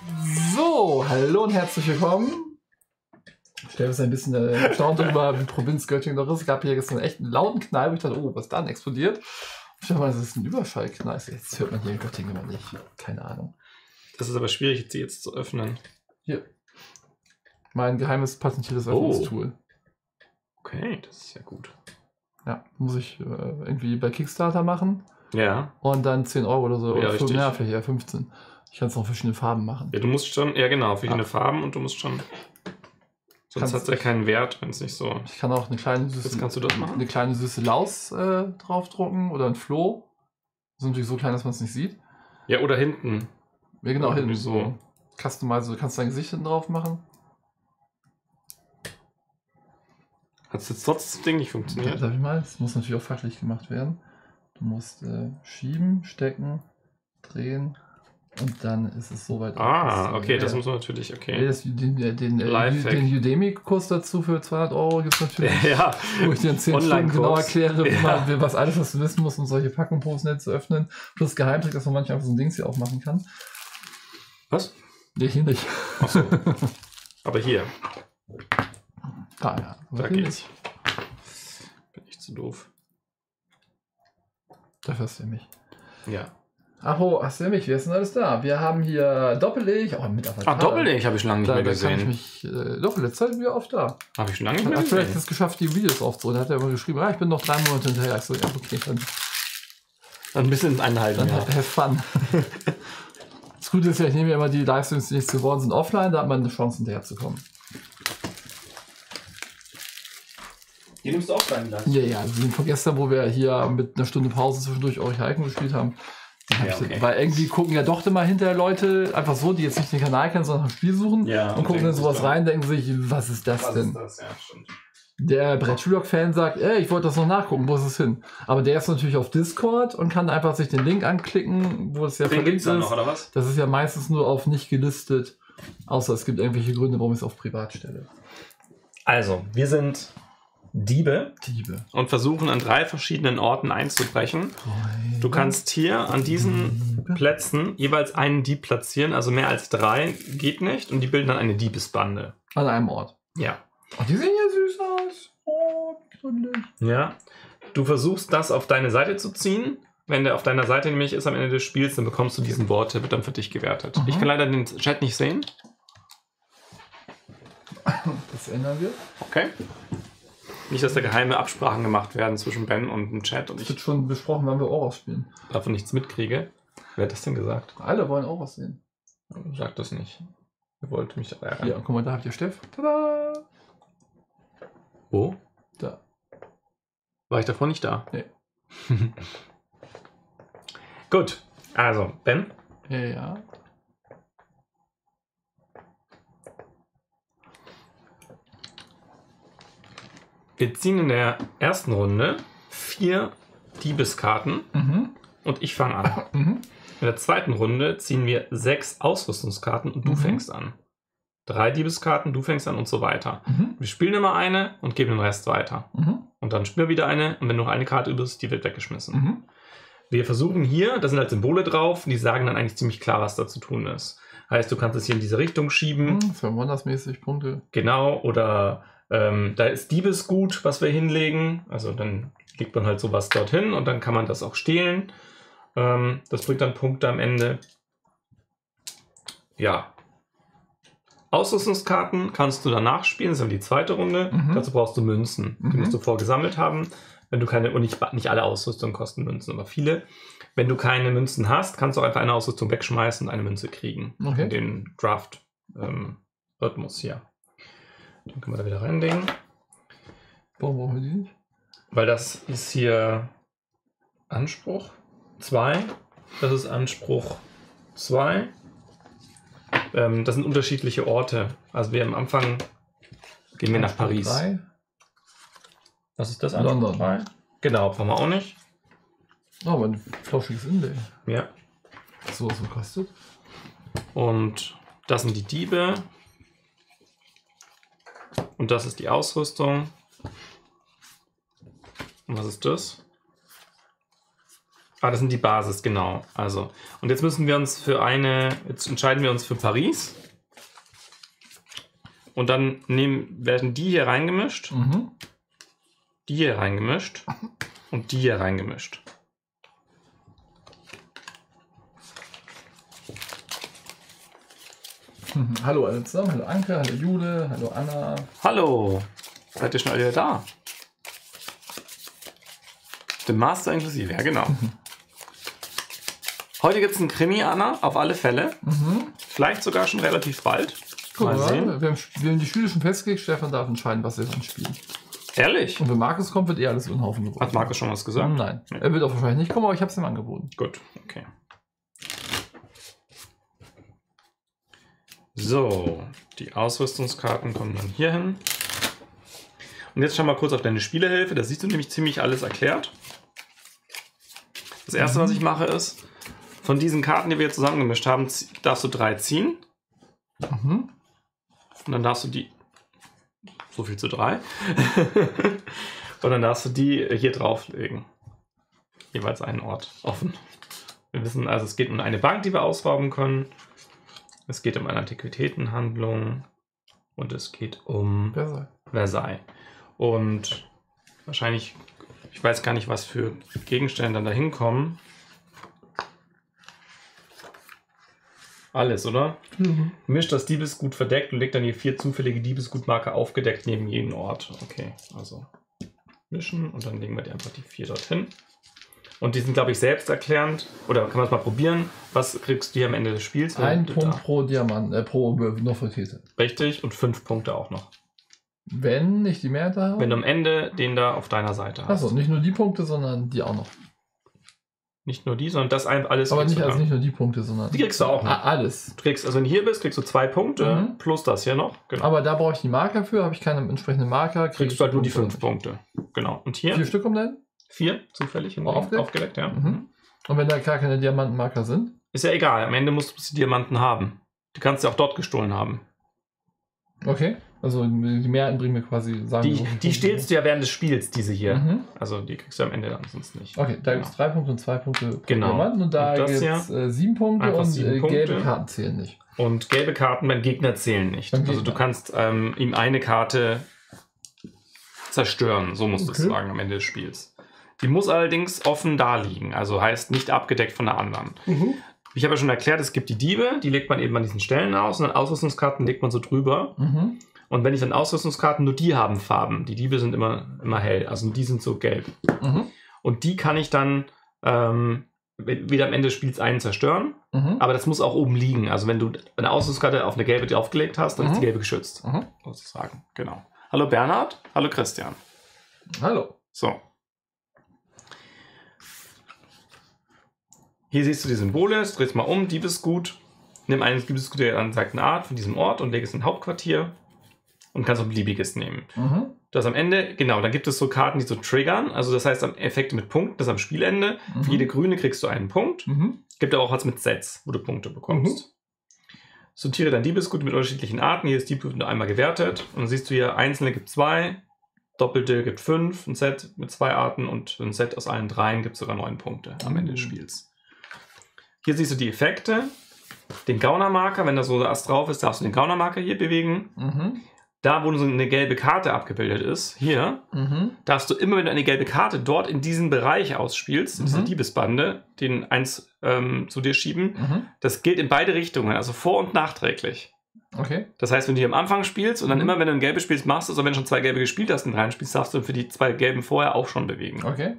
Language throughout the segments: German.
So, hallo und herzlich willkommen. Ich stelle ein bisschen erstaunt darüber, wie Provinz Göttingen doch ist. Es gab hier gestern echt einen lauten Knall, wo ich dachte, oh, was da denn explodiert? Ich dachte mal, das ist ein Überschallknall. Jetzt hört man hier in Göttingen immer nicht. Keine Ahnung. Das ist aber schwierig, sie jetzt zu öffnen. Hier. Mein geheimes patentiertes Öffnungstool. Okay, das ist ja gut. Ja, muss ich irgendwie bei Kickstarter machen. Ja. Und dann 10 Euro oder so. Ja, oder richtig. Ja, vielleicht eher 15. Ich kann es noch verschiedene Farben machen. Ja, du musst schon, ja genau, verschiedene Farben und du musst schon. Sonst hat es ja keinen Wert, wenn es nicht so. Ich kann auch eine kleine süße, Jetzt kannst du das machen? eine kleine süße Laus draufdrucken oder ein Floh. Das ist natürlich so klein, dass man es nicht sieht. Ja, oder hinten. Ja, genau, hinten Irgendwie so. Customize, du kannst dein Gesicht hinten drauf machen. Hat es jetzt trotzdem das Ding nicht Ja, funktioniert? darf ich mal? Das muss natürlich auch fachlich gemacht werden. Du musst schieben, stecken, drehen und dann ist es soweit. Okay, das muss man natürlich, okay. Den Udemy-Kurs dazu für 200 Euro gibt es natürlich. Ja, Wo ich dir in 10 Stunden Online-Kurs. genau erkläre, Ja. was alles, was du wissen musst, um solche Packungsposts nicht zu öffnen. Plus Geheimtrick, dass man manchmal einfach so ein Ding hier aufmachen kann. Was? Nee, hier nicht. Achso. Aber hier, Ja, aber da hier geht's. Bin ich zu doof. Dafür hast du ja mich. Ja. Ach, hast du ja mich? Wer ist denn alles da? Wir haben hier Doppel-Ich. Oh, mit Avatar. Doppel-Ich habe ich schon lange nicht Da mehr kann ich gesehen. mich. Doch, letzte Zeit wieder oft da. Habe ich schon lange nicht mehr Hat vielleicht gesehen. es geschafft, die Videos aufzuholen. Da hat er immer geschrieben, ich bin noch 3 Monate hinterher. Ich so, ja, okay, dann Ein bisschen einhalten, ja. have fun. Das Gute ist ja, ich nehme ja immer die Livestreams, die nicht geworden sind, offline. Da hat man eine Chance, hinterher zu kommen. Die nimmst du auch rein gleich. Ja, die sind von gestern, wo wir hier mit einer Stunde Pause zwischendurch Icon gespielt haben. Ja, okay. Weil irgendwie gucken ja doch immer hinterher Leute, einfach so, die jetzt nicht den Kanal kennen, sondern das Spiel suchen Ja, und gucken dann sowas rein, denken sich, was ist das denn? das? Ja, stimmt. Der Brettspielblog-Fan sagt, ich wollte das noch nachgucken, wo ist es hin? Aber der ist natürlich auf Discord und kann einfach sich den Link anklicken, wo es ja Den gibt's verlinkt dann ist. noch, oder was? Das ist ja meistens nur auf nicht gelistet, außer es gibt irgendwelche Gründe, warum ich es auf privat stelle. Also, wir sind Diebe Diebe. und versuchen an 3 verschiedenen Orten einzubrechen. Du kannst hier an diesen Plätzen jeweils einen Dieb platzieren, also mehr als 3 geht nicht und die bilden dann eine Diebesbande. An einem Ort. Ja. Oh, die sehen ja süß aus. Oh, gründlich. Ja. Du versuchst das auf deine Seite zu ziehen. Wenn der auf deiner Seite nämlich ist am Ende des Spiels, dann bekommst du diesen Wort, der wird dann für dich gewertet. Mhm. Ich kann leider den Chat nicht sehen. Das ändern wir. Okay. Nicht, dass da geheime Absprachen gemacht werden zwischen Ben und dem Chat und Das ich wird schon besprochen, wann wir Oros spielen. davon nichts mitkriege. Wer hat das denn gesagt? Alle wollen Oros sehen. Sag das nicht. Ihr wollt mich doch ärgern. Ja, guck mal, da habt ihr Steff. Tada! Wo? Da. War ich davor nicht da? Nee. Gut. Also, Ben. Ja. Wir ziehen in der ersten Runde 4 Diebeskarten Mhm. und ich fange an. Mhm. In der zweiten Runde ziehen wir 6 Ausrüstungskarten und du Mhm. fängst an. 3 Diebeskarten, du fängst an und so weiter. Mhm. Wir spielen immer eine und geben den Rest weiter. Mhm. Und dann spielen wir wieder eine und wenn noch eine Karte übrig ist, die wird weggeschmissen. Mhm. Wir versuchen hier, da sind halt Symbole drauf, die sagen dann eigentlich ziemlich klar, was da zu tun ist. Heißt, du kannst es hier in diese Richtung schieben. Für Wonders-mäßig Punkte. Genau, oder da ist Diebesgut, was wir hinlegen. Also dann legt man halt sowas dorthin und dann kann man das auch stehlen. Das bringt dann Punkte am Ende. Ja. Ausrüstungskarten kannst du danach spielen, das ist dann die zweite Runde. Mhm. Dazu brauchst du Münzen. Die Mhm. musst du vorgesammelt haben. Wenn du keine, und nicht alle Ausrüstungen kosten Münzen, aber viele. Wenn du keine Münzen hast, kannst du einfach eine Ausrüstung wegschmeißen und eine Münze kriegen. Okay. In den Draft-Rhythmus hier. Den können wir da wieder reinlegen. Warum brauchen wir die nicht? Weil das ist hier Anspruch 2. Das ist Anspruch 2. Das sind unterschiedliche Orte. Also wir am Anfang gehen wir nach Paris. 3. Was ist das? London. 3? Genau, brauchen wir auch nicht. Oh, aber ein flauschiges Inlay. Ja. So, was kostet. Und das sind die Diebe. Und das ist die Ausrüstung. Und was ist das? Ah, das sind die Basis, genau. Also, und jetzt müssen wir uns jetzt entscheiden wir uns für Paris. Und dann werden die hier reingemischt, die hier reingemischt und die hier reingemischt. Hallo alle zusammen, hallo Anke, hallo Jule, hallo Anna. Hallo, seid ihr schon alle da? The Master inklusive, ja genau. Heute gibt es einen Krimi, Anna, auf alle Fälle. Vielleicht sogar schon relativ bald. Guck mal, wir haben die Spiele schon festgelegt, Stefan darf entscheiden, was er dann spielt. Ehrlich? Und wenn Markus kommt, wird alles in den Haufen geworfen. Hat Markus schon was gesagt? Nein. Nee. Er wird auch wahrscheinlich nicht kommen, aber ich habe es ihm angeboten. Gut, okay. So, die Ausrüstungskarten kommen dann hier hin. Und jetzt schau mal kurz auf deine Spielehilfe. Da siehst du nämlich ziemlich alles erklärt. Das erste, was ich mache, ist, von diesen Karten, die wir jetzt zusammengemischt haben, darfst du 3 ziehen. Und dann darfst du die... So viel zu 3. Und dann darfst du die hier drauflegen. Jeweils einen Ort offen. Wir wissen also, es geht um eine Bank, die wir ausrauben können. Es geht um eine Antiquitätenhandlung. Und es geht um Versailles. Und wahrscheinlich, ich weiß gar nicht, was für Gegenstände dann da hinkommen. Alles, oder? Mischt das Diebesgut verdeckt und legt dann die 4 zufällige Diebesgutmarker aufgedeckt neben jeden Ort. Okay, also mischen und dann legen wir die einfach die 4 dorthin. Und die sind, glaube ich, selbsterklärend. Oder kann man es mal probieren? Was kriegst du hier am Ende des Spiels? Ein Punkt pro Diamant, pro Nofretete. Richtig, und 5 Punkte auch noch. Wenn ich die Mehrheit habe? Wenn du am Ende den da auf deiner Seite hast. Achso, nicht nur die Punkte, sondern die auch noch. Nicht nur die, sondern das alles. Aber nicht nur die Punkte, sondern... Die kriegst du auch noch. Alles. Du kriegst, also wenn du hier bist, kriegst du 2 Punkte plus das hier noch. Genau. Aber da brauche ich die Marker für. Habe ich keine entsprechenden Marker, kriegst du halt nur die 5 Punkte. Genau. Und hier? 4 Stück umleiten? 4 zufällig aufgedeckt, ja. Und wenn da gar keine Diamantenmarker sind? Ist ja egal. Am Ende musst du die Diamanten haben. Die kannst du auch dort gestohlen haben. Okay. Also die Mehrheiten bringen mir quasi... Die stehlst du ja während des Spiels, diese hier. Also die kriegst du am Ende dann sonst nicht. Okay, da gibt es 3 Punkte und 2 Punkte pro genau. Diamanten. Und da gibt es 7 Punkte und 7 Punkte. Gelbe Karten zählen nicht. Und gelbe Karten beim Gegner zählen nicht. Also du kannst ihm eine Karte zerstören, so musst du es sagen am Ende des Spiels. Die muss allerdings offen da liegen, also heißt nicht abgedeckt von der anderen. Ich habe ja schon erklärt, es gibt die Diebe, die legt man eben an diesen Stellen aus und dann Ausrüstungskarten legt man so drüber. Und wenn ich dann Ausrüstungskarten, nur die haben Farben. Die Diebe sind immer hell, also die sind so gelb. Und die kann ich dann wieder am Ende des Spiels einen zerstören, aber das muss auch oben liegen. Also wenn du eine Ausrüstungskarte auf eine gelbe draufgelegt hast, dann ist die gelbe geschützt. Sozusagen, genau. Hallo Bernhard, hallo Christian. Hallo. So. Hier siehst du die Symbole, jetzt drehst mal um, Diebesgut. Nimm ein Diebesgut der angesagten Art von diesem Ort und leg es in ein Hauptquartier und kannst auch beliebiges nehmen. Das am Ende, genau, dann gibt es so Karten, die so triggern, also das heißt Effekte mit Punkten, das am Spielende. Für jede grüne kriegst du einen Punkt. Gibt aber auch was mit Sets, wo du Punkte bekommst. Sortiere dein Diebesgut mit unterschiedlichen Arten, jedes Diebesgut nur einmal gewertet und dann siehst du hier, einzelne gibt 2, doppelte gibt 5, ein Set mit 2 Arten und ein Set aus allen 3 gibt sogar 9 Punkte am Ende des Spiels. Hier siehst du die Effekte, den Gaunermarker, wenn da so das drauf ist, darfst du den Gaunermarker hier bewegen. Da, wo so eine gelbe Karte abgebildet ist, hier, darfst du immer, wenn du eine gelbe Karte dort in diesen Bereich ausspielst, in dieser Diebesbande, den eins zu dir schieben. Das gilt in beide Richtungen, also vor- und nachträglich. Okay. Das heißt, wenn du hier am Anfang spielst und dann immer, wenn du ein gelbes spielst, machst du es, und wenn du schon 2 gelbe gespielt hast und 3 spielst, darfst du für die 2 gelben vorher auch schon bewegen. Okay.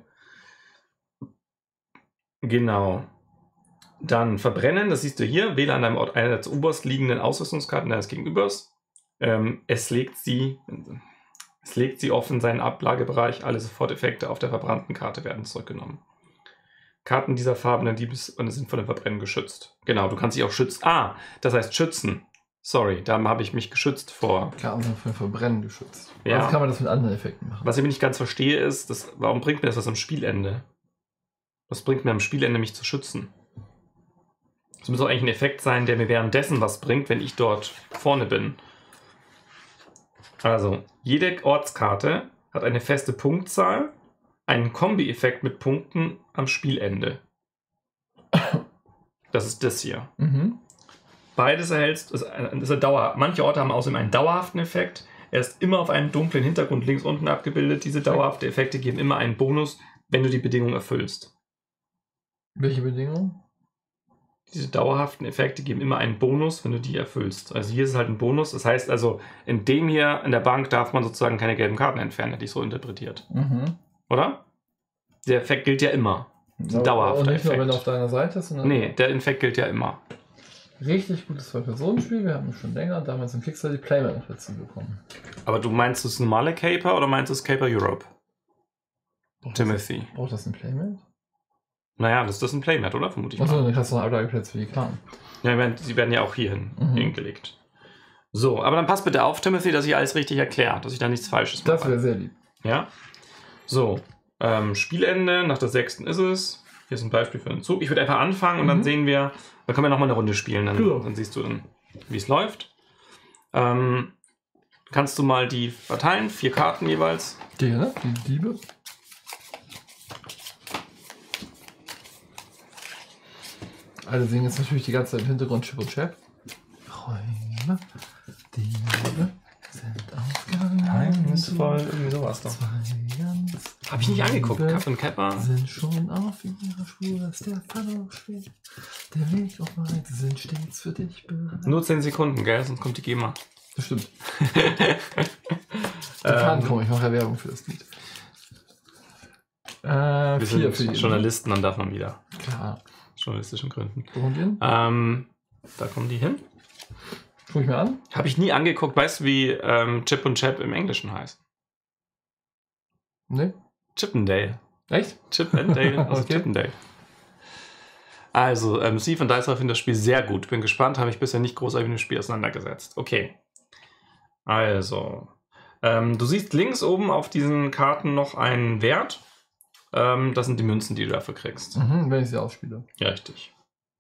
Genau. Dann verbrennen, das siehst du hier, wähle an deinem Ort eine der oberst liegenden Ausrüstungskarten deines Gegenübers. Es legt sie offen in seinen Ablagebereich. Alle Soforteffekte auf der verbrannten Karte werden zurückgenommen. Karten dieser Farben sind von dem Verbrennen geschützt. Genau, du kannst dich auch schützen. Das heißt schützen. Sorry, da habe ich mich geschützt vor. Karten sind für Verbrennen geschützt. Ja. Also kann man das mit anderen Effekten machen. Was ich nicht ganz verstehe ist, warum bringt mir das was am Spielende? Was bringt mir am Spielende, mich zu schützen? Das muss auch eigentlich ein Effekt sein, der mir währenddessen was bringt, wenn ich dort vorne bin. Also, jede Ortskarte hat eine feste Punktzahl, einen Kombi-Effekt mit Punkten am Spielende. Das ist das hier. Mhm. Beides erhältst, ist eine Dauer. Manche Orte haben außerdem einen dauerhaften Effekt. Er ist immer auf einem dunklen Hintergrund links unten abgebildet. Diese dauerhaften Effekte geben immer einen Bonus, wenn du die Bedingung erfüllst. Welche Bedingung? Diese dauerhaften Effekte geben immer einen Bonus, wenn du die erfüllst. Also hier ist es halt ein Bonus. Das heißt also, in dem hier, in der Bank, darf man sozusagen keine gelben Karten entfernen, hätte ich so interpretiert. Mhm. Oder? Der Effekt gilt ja immer. Das ist ein dauerhafter nicht nur, Effekt. wenn er auf deiner Seite ist, sondern... Nee, der Effekt gilt ja immer. Richtig gutes Zwei-Personen-Spiel. Wir haben schon länger damals im Kickstarter die Playmat noch dazu bekommen. Aber du meinst das normale Caper oder meinst du das Caper Europe? Timothy. Braucht das ein Playmat? Naja, das ist ein Playmat, oder? Vermute ich Achso, mal. dann hast du noch Ablageplätze für die Karten. Ja, sie werden ja auch hierhin hingelegt. So, aber dann passt bitte auf, Timothy, dass ich alles richtig erkläre, dass ich da nichts Falsches mache. Das wäre sehr lieb. Ja? So, Spielende, nach der 6. ist es. Hier ist ein Beispiel für einen Zug. Ich würde einfach anfangen und dann sehen wir, dann können wir nochmal eine Runde spielen, dann siehst du dann, wie es läuft. Kannst du mal die verteilen? 4 Karten jeweils. Die, ne? Die Diebe. Alle singen jetzt natürlich die ganze Zeit im Hintergrund Chip und Chap. Räume, Diebe sind aufgegangen. Geheimnisvoll, irgendwie sowas doch. Hab ich nicht angeguckt. Kaff und Kappa. Sind schon auf ihrer Spur, ist der Verlauf schwer. Der Weg auf Weite sind stets für dich bereit. Nur 10 Sekunden, gell? Sonst kommt die GEMA. Das stimmt. Die Karten kommen, ich mache ja Werbung für das Lied. Wir 4 sind für die Journalisten, dann darf man wieder. Klar. Journalistischen Gründen. Wohin? Da kommen die hin. Schau ich mir an. Habe ich nie angeguckt. Weißt du, wie Chip und Chap im Englischen heißt? Ne? Chippendale. Echt? Chip and Dale aus Okay. Chippendale. Also, Steve und Dicer finden das Spiel sehr gut. Bin gespannt, habe ich bisher nicht großartig mit dem Spiel auseinandergesetzt. Okay. Also, du siehst links oben auf diesen Karten noch einen Wert. Das sind die Münzen, die du dafür kriegst. Wenn ich sie ausspiele. Ja, richtig.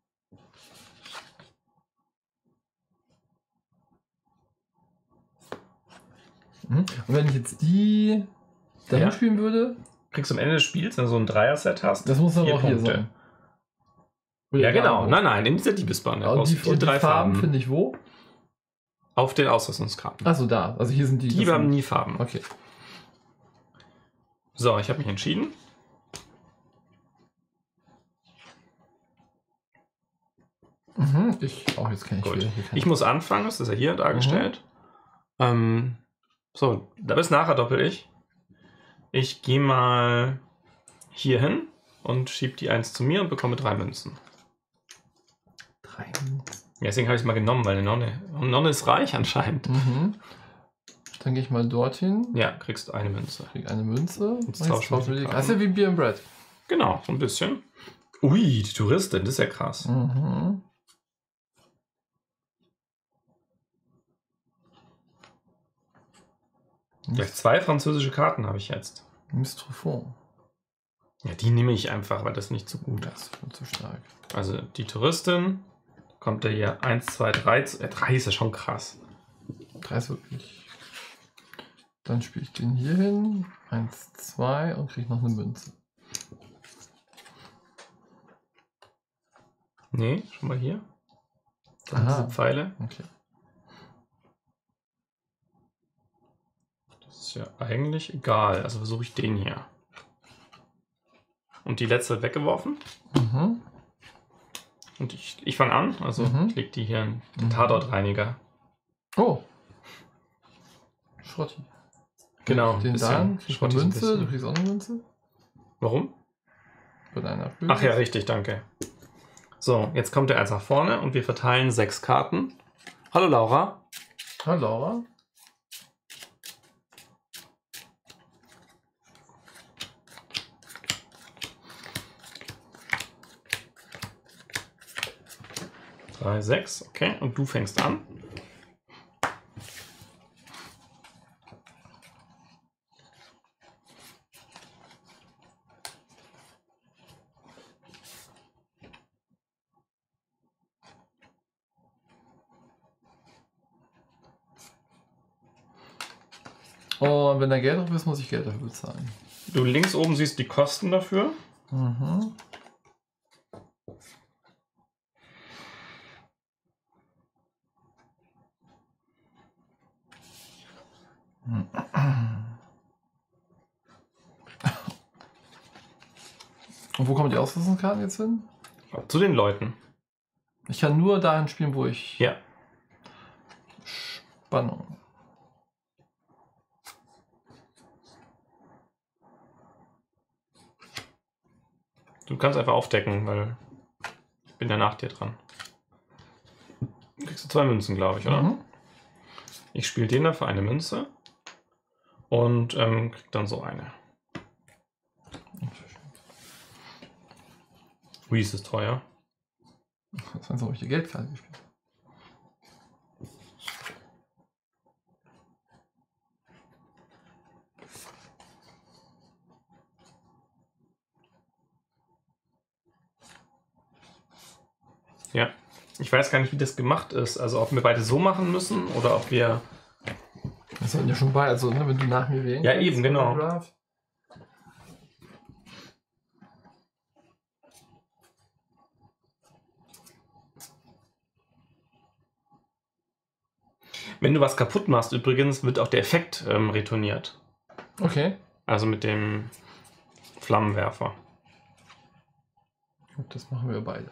Und wenn ich jetzt die dahin Ja. spielen würde, Kriegst du am Ende des Spiels, wenn du so ein Dreier-Set hast. das muss aber 4 auch hier Punkte. sein. Ja, genau. Auch. Nein, in dieser Diebesbande. Und Aus die, 4 und die 3 Farben Farben. finde ich wo? Auf den Ausrüstungskarten. Achso, da. Also hier sind die. Die haben nie Farben. Okay. So, ich habe mich entschieden. Jetzt kann ich Gut. wieder. Hier kann Ich muss anfangen, das ist ja hier dargestellt. So, da bis nachher doppel ich. Ich gehe mal hier hin und schiebe die 1 zu mir und bekomme 3 Münzen. 3. Ja, deswegen habe ich es mal genommen, weil eine Nonne ist reich anscheinend. Dann gehe ich mal dorthin. Ja, kriegst eine Münze. Krieg eine Münze. Jetzt tauschen wir die Karten. Das ist ja wie Beer and Bread. Genau, so ein bisschen. Ui, die Touristin, das ist ja krass. Gleich 2 französische Karten habe ich jetzt. Miss Truffaut. Ja, die nehme ich einfach, weil das nicht so gut Das ist. ist viel zu stark. Also die Touristin, kommt da hier 1, 2, 3. 3 ist ja schon krass. 3 ist wirklich. Dann spiele ich den hier hin. 1, 2 und kriege noch eine Münze. Nee, schon mal hier. Dann Aha. diese Pfeile. Okay. Das ist ja eigentlich egal. Also versuche ich den hier. Und die letzte wird weggeworfen. Und ich fange an. Also ich lege die hier in den Tatortreiniger. Oh. Schrotti. Genau. Den bisschen. dann, krieg ich eine Schrott ist ein Münze, bisschen. du kriegst auch eine Münze. Warum? Mit einer Ach ja, richtig, danke. So, jetzt kommt er eins nach vorne und wir verteilen 6 Karten. Hallo Laura. Hallo Laura. Drei, 6, okay. Und du fängst an. Und wenn da Geld drauf ist, muss ich Geld dafür bezahlen. Du links oben siehst die Kosten dafür. Und wo kommen die Ausrüstungskarten jetzt hin? Zu den Leuten. Ich kann nur dahin spielen, wo ich... Ja. Spannung. Du kannst einfach aufdecken, weil ich bin ja nach dir dran. Kriegst du 2 Münzen, glaube ich, oder? Ich spiele den da für eine Münze und krieg dann so eine. Ui, ist es teuer. Das heißt, habe ich die Geldkarte gespielt. Ja. Ich weiß gar nicht, wie das gemacht ist. Also ob wir beide so machen müssen oder ob wir... Das sollten ja schon bei, also ne, wenn du nach mir wählen Ja, kannst, eben, genau. Draft. Wenn du was kaputt machst, übrigens, wird auch der Effekt retourniert. Okay. Also mit dem Flammenwerfer. Gut, das machen wir beide.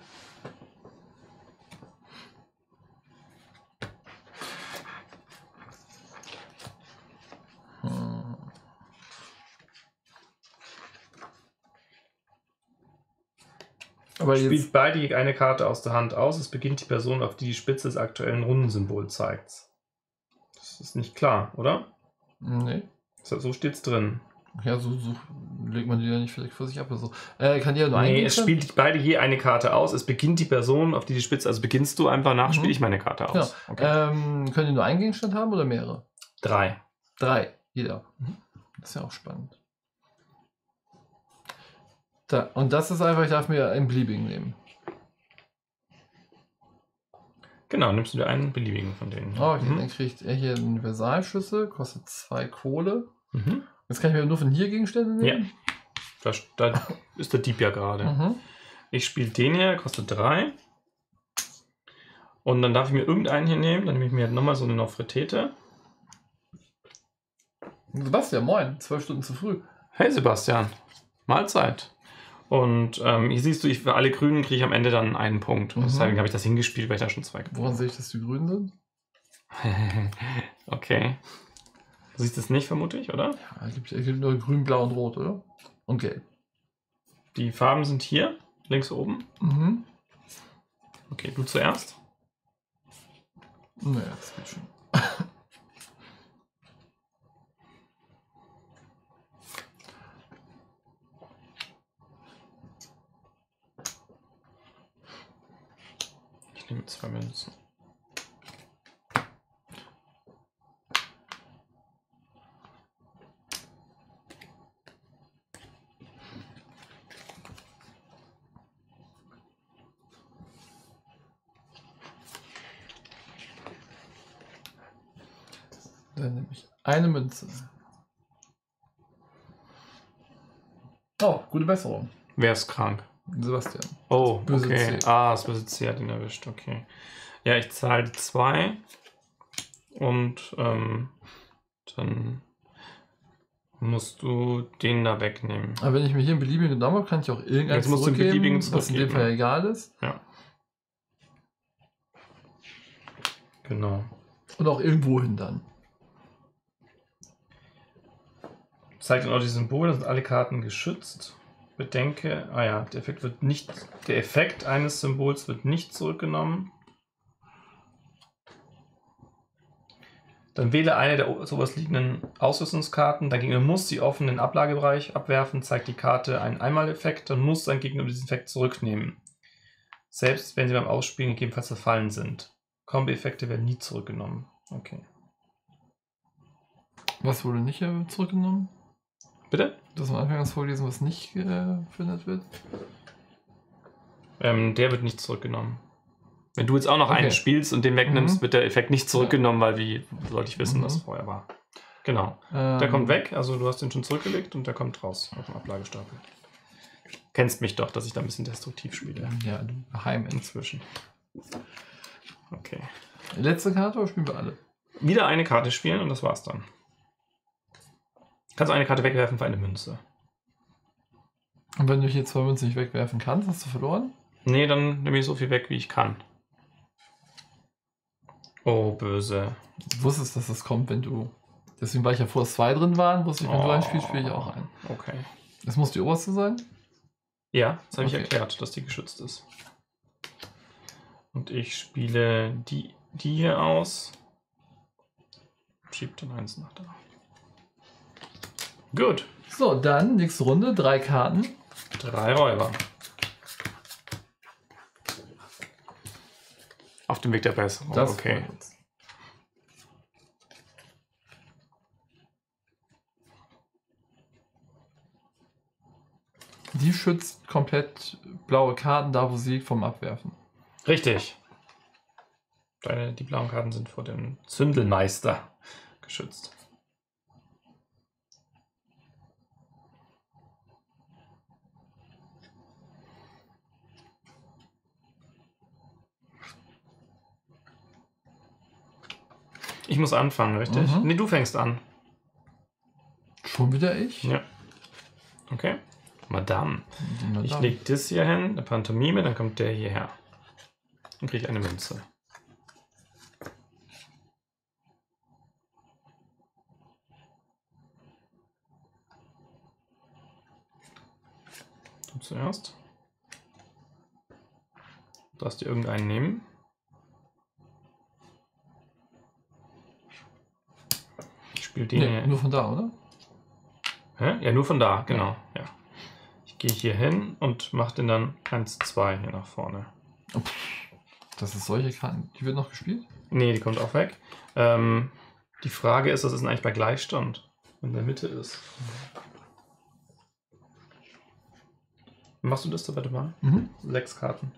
Aber jetzt Spielt beide eine Karte aus der Hand aus. Es beginnt die Person, auf die die Spitze des aktuellen Rundensymbols zeigt. Das ist nicht klar, oder? Nee. So steht's drin. Ja, so legt man die ja nicht vielleicht vor sich ab oder so. Kann die ja nur Nee, es spielt beide je eine Karte aus. Es beginnt die Person, auf die die Spitze... Also beginnst du einfach nach, spiele ich meine Karte aus. Genau. Okay. Können die nur einen Gegenstand haben oder mehrere? 3. 3, jeder. Das ist ja auch spannend. Da, und das ist einfach, ich darf mir einen beliebigen nehmen. Genau, nimmst du dir einen beliebigen von denen. Oh, okay, dann kriegt er hier einen Universalschlüssel, kostet 2 Kohle. Mhm. Jetzt kann ich mir nur von hier Gegenstände nehmen? Ja. Da ist der Dieb ja gerade. Mhm. Ich spiele den hier, kostet 3. Und dann darf ich mir irgendeinen hier nehmen. Dann nehme ich mir nochmal so eine Nofretete. Sebastian, moin. 12 Stunden zu früh. Hey Sebastian, Mahlzeit. Und hier siehst du, für alle Grünen kriege ich am Ende dann einen Punkt. Und deswegen habe ich das hingespielt, weil ich da schon 2 gewonnen habe. Woran sehe ich, dass die Grünen sind? Okay. Du siehst es nicht, vermute ich, oder? Ja, es gibt nur grün, blau und rot, oder? Und gelb. Die Farben sind hier, links oben. Mhm. Okay, du zuerst. Naja, das geht schon. Ich nehme 2 Münzen. Dann nehme ich eine Münze. Oh, gute Besserung. Wer ist krank? Sebastian. Oh, Böse okay. C. Das böse C hat ihn erwischt, okay. Ja, ich zahle 2 und dann musst du den da wegnehmen. Aber wenn ich mir hier einen beliebigen genommen habe, kann ich auch irgendeinen Jetzt musst du einen beliebigen was in dem zurückgeben. Fall egal ist. Ja. Genau. Und auch irgendwo hin dann. Zeigt dann auch die Symbole, sind alle Karten geschützt. Bedenke, der Effekt eines Symbols wird nicht zurückgenommen. Dann wähle eine der sowas liegenden Ausrüstungskarten. Dein Gegner muss sie offen in den Ablagebereich abwerfen, zeigt die Karte einen Einmaleffekt, dann muss dein Gegner diesen Effekt zurücknehmen. Selbst wenn sie beim Ausspielen gegebenenfalls verfallen sind. Kombi-Effekte werden nie zurückgenommen. Okay. Was wurde nicht zurückgenommen? Bitte? Das am Anfang was vorgelesen, was nicht verwendet wird? Der wird nicht zurückgenommen. Wenn du jetzt auch noch einen spielst und den wegnimmst, wird der Effekt nicht zurückgenommen, weil wie sollte ich wissen, was vorher war. Genau. Der kommt weg, also du hast den schon zurückgelegt und der kommt raus auf dem Ablagestapel. Kennst mich doch, dass ich da ein bisschen destruktiv spiele. Ja, du Heim Inzwischen. Okay. Letzte Karte oder spielen wir alle? Wieder eine Karte spielen und das war's dann. Kannst du eine Karte wegwerfen für eine Münze. Und wenn du hier 2 Münzen nicht wegwerfen kannst, hast du verloren? Nee, dann nehme ich so viel weg, wie ich kann. Oh, böse. Du wusstest, dass das kommt, wenn du... Deswegen war ich ja vor, dass 2 drin waren, wusste ich, wenn du ein Spiel spiele ich auch ein. Okay. Das muss die oberste sein? Ja, das habe ich Okay. erklärt, dass die geschützt ist. Und ich spiele die hier aus. Schieb den 1 nach da. Gut. So, dann nächste Runde, 3 Karten. 3 Räuber. Auf dem Weg der Besserung. Das Okay. freut uns. Die schützt komplett blaue Karten da, wo sie liegt, vom Abwerfen. Richtig. Die blauen Karten sind vor dem Zündelmeister geschützt. Ich muss anfangen, richtig? Mhm. Nee, du fängst an. Schon wieder ich? Ja. Okay. Madame. Na Ich dann. lege das hier hin, eine Pantomime, dann kommt der hierher. Dann kriege ich eine Münze. Du zuerst. Du darfst dir irgendeinen nehmen. Ich spiele den Nee, hier. nur von da, oder? Hä? Ja, nur von da, genau. Ja. Ich gehe hier hin und mache den dann 1, 2 hier nach vorne. Das ist solche Karten. Die wird noch gespielt? Nee, die kommt auch weg. Die Frage ist, was ist denn eigentlich bei Gleichstand, wenn in der Mitte ist? Machst du das dabei mal? Mhm. 6 Karten.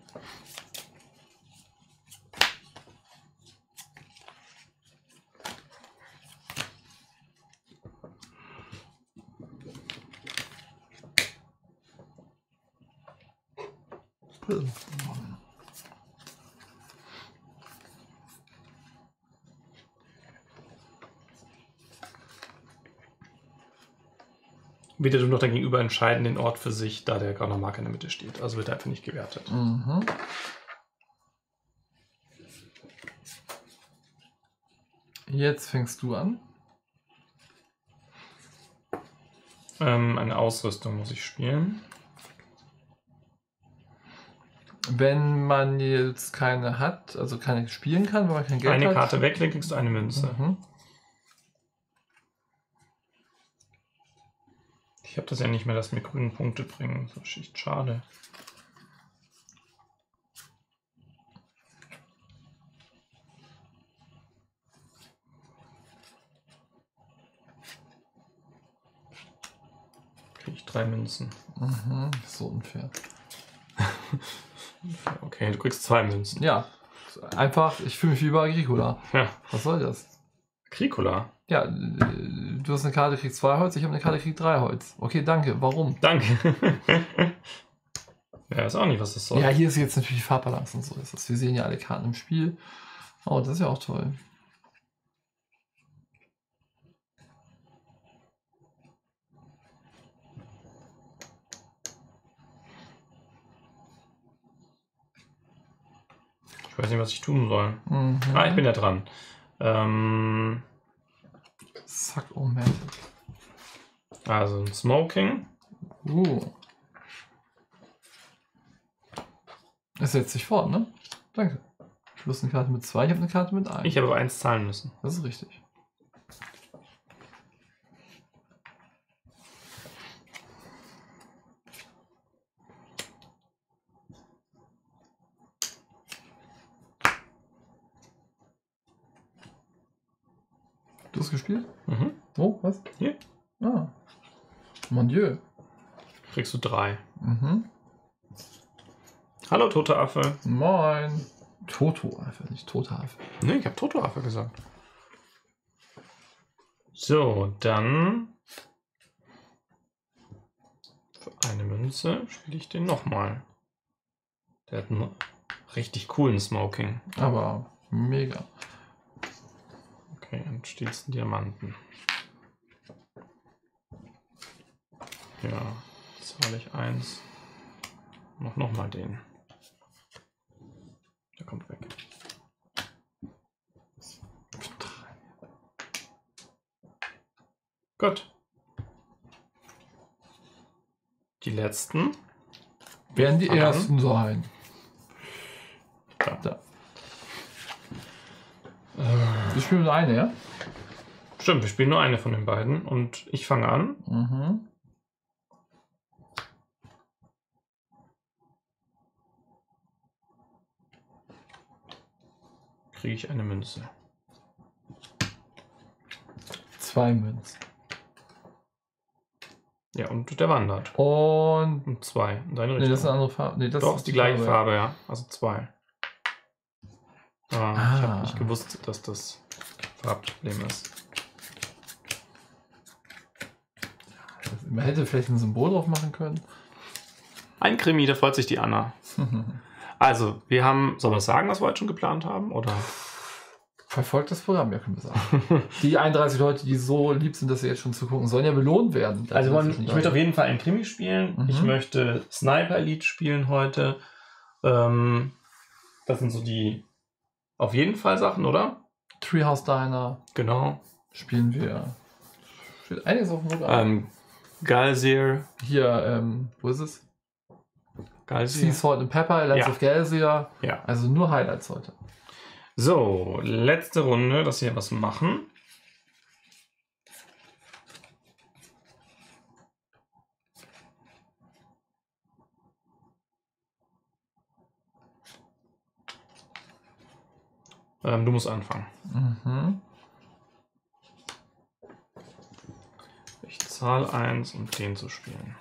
Wieder du noch dein Gegenüber entscheiden den Ort für sich, da der graue Marker in der Mitte steht. Also wird er einfach nicht gewertet. Mhm. Jetzt fängst du an. Eine Ausrüstung muss ich spielen. Wenn man jetzt keine hat, also keine spielen kann, weil man kein Geld Eine hat. Karte weglegen, kriegst du eine Münze. Mhm. Ich habe das ja nicht mehr, dass mir grüne Punkte bringen. Das ist echt schade. Kriege ich 3 Münzen. Mhm. So unfair. Okay, du kriegst 2 Münzen. Ja, einfach, ich fühle mich wie bei Agricola. Ja. Was soll das? Agricola. Ja, du hast eine Karte, kriegst 2 Holz, ich habe eine Karte, krieg 3 Holz. Okay, danke. Warum? Danke. Ja, weiß auch nicht, was das soll. Ja, hier ist jetzt natürlich Farbbalance und so. Ist das. Wir sehen ja alle Karten im Spiel. Oh, das ist ja auch toll. Ich weiß nicht, was ich tun soll. Mhm. Ah, ich bin ja dran. Suck-O-Matic. Also ein Smoking. Es setzt sich fort, ne? Danke. Plus eine Karte mit 2, ich habe eine Karte mit 1. Ich habe aber 1 zahlen müssen. Das ist richtig. Du hast gespielt? Mhm. Wo? Was? Hier. Ah. Mon Dieu. Kriegst du 3. Mhm. Hallo, toter Affe. Moin. Toto-Affe, nicht toter Affe. Ne, ich habe toter Affe gesagt. So, dann für eine Münze spiele ich den nochmal. Der hat einen richtig coolen Smoking. Aber mega. Okay, und stiehlst einen Diamanten. Ja, zahle ich 1. Nochmal den. Der kommt weg. Gut. Die letzten werden die Fang an. ersten sein. Da. Wir spielen nur eine, ja? Stimmt, wir spielen nur eine von den beiden und ich fange an. Mhm. Kriege ich eine Münze. 2 Münzen. Ja, und der wandert. Und. Und 2. Und deine Nee, das ist eine andere Farbe. Nee, das Doch, ist die gleiche Farbe. Farbe, ja. Also 2. Ich habe nicht gewusst, dass das Farbproblem ist. Man hätte vielleicht ein Symbol drauf machen können. Ein Krimi, da freut sich die Anna. Also, wir haben, soll man sagen, was wir heute schon geplant haben? Oder? Verfolgt das Programm, ja, können wir sagen. Die 31 Leute, die so lieb sind, dass sie jetzt schon zugucken, sollen ja belohnt werden. Also, ich möchte auf jeden Fall einen Krimi spielen. Mhm. Ich möchte Sniper Elite spielen heute. Das sind so die auf jeden Fall Sachen, oder? Treehouse Diner. Genau. Spielen wir. Steht einiges auf dem Programm. Galsier. Hier, wo ist es? Galsier. Sea Salt and Pepper, Alliance of Galsier. Ja. Also nur Highlights heute. So, letzte Runde, dass wir was machen. Du musst anfangen. Mhm. Ich zahle 1, um den zu spielen.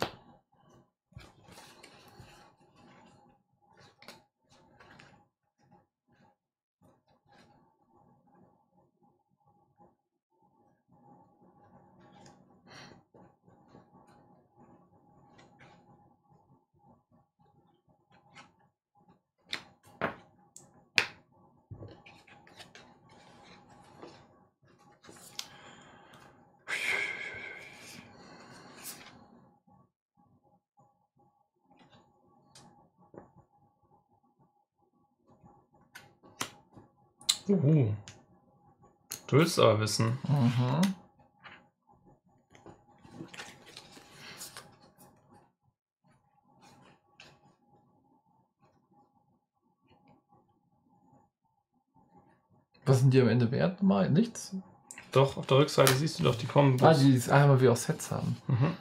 Du willst aber wissen. Mhm. Was sind die am Ende wert? Mal nichts? Doch, auf der Rückseite siehst du doch die Kombos. Die ist einmal wie auch Sets haben. Mhm.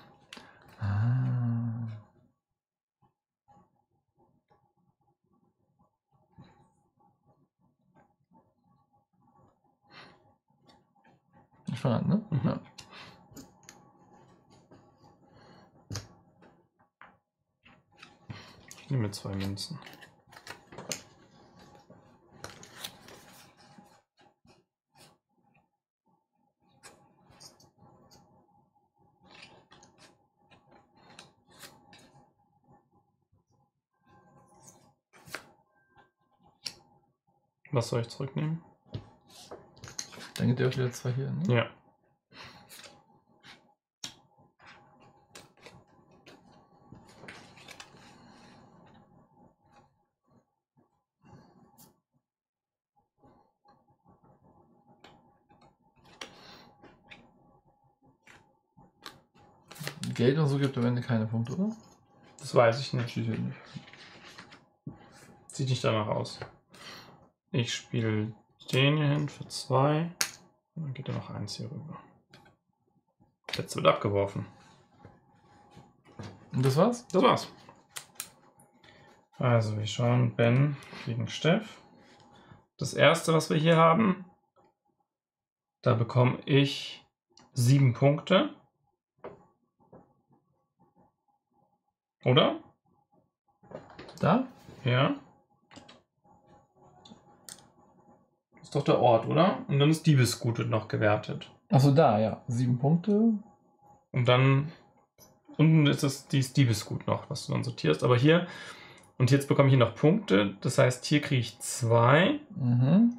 Ich fange an, ne? Mhm. Ja. Ich nehme 2 Münzen. Was soll ich zurücknehmen? Dann geht ihr auch wieder 2 hier, ne? Ja. Geld und so gibt am Ende keine Punkte, oder? Das weiß ich nicht. Steht hier nicht. Sieht nicht danach aus. Ich spiele den hier hin für 2. Und dann geht er noch 1 hier rüber. Letzte wird abgeworfen. Und das war's? Das war's. Also, wir schauen Ben gegen Steff. Das erste, was wir hier haben, da bekomme ich 7 Punkte. Oder? Da? Ja. Ist doch der Ort, oder? Und dann ist Diebesgut wird noch gewertet. Achso, da, ja. 7 Punkte. Und dann unten ist es dieses Diebesgut noch, was du dann sortierst. Aber hier, und jetzt bekomme ich hier noch Punkte. Das heißt, hier kriege ich 2. Mhm.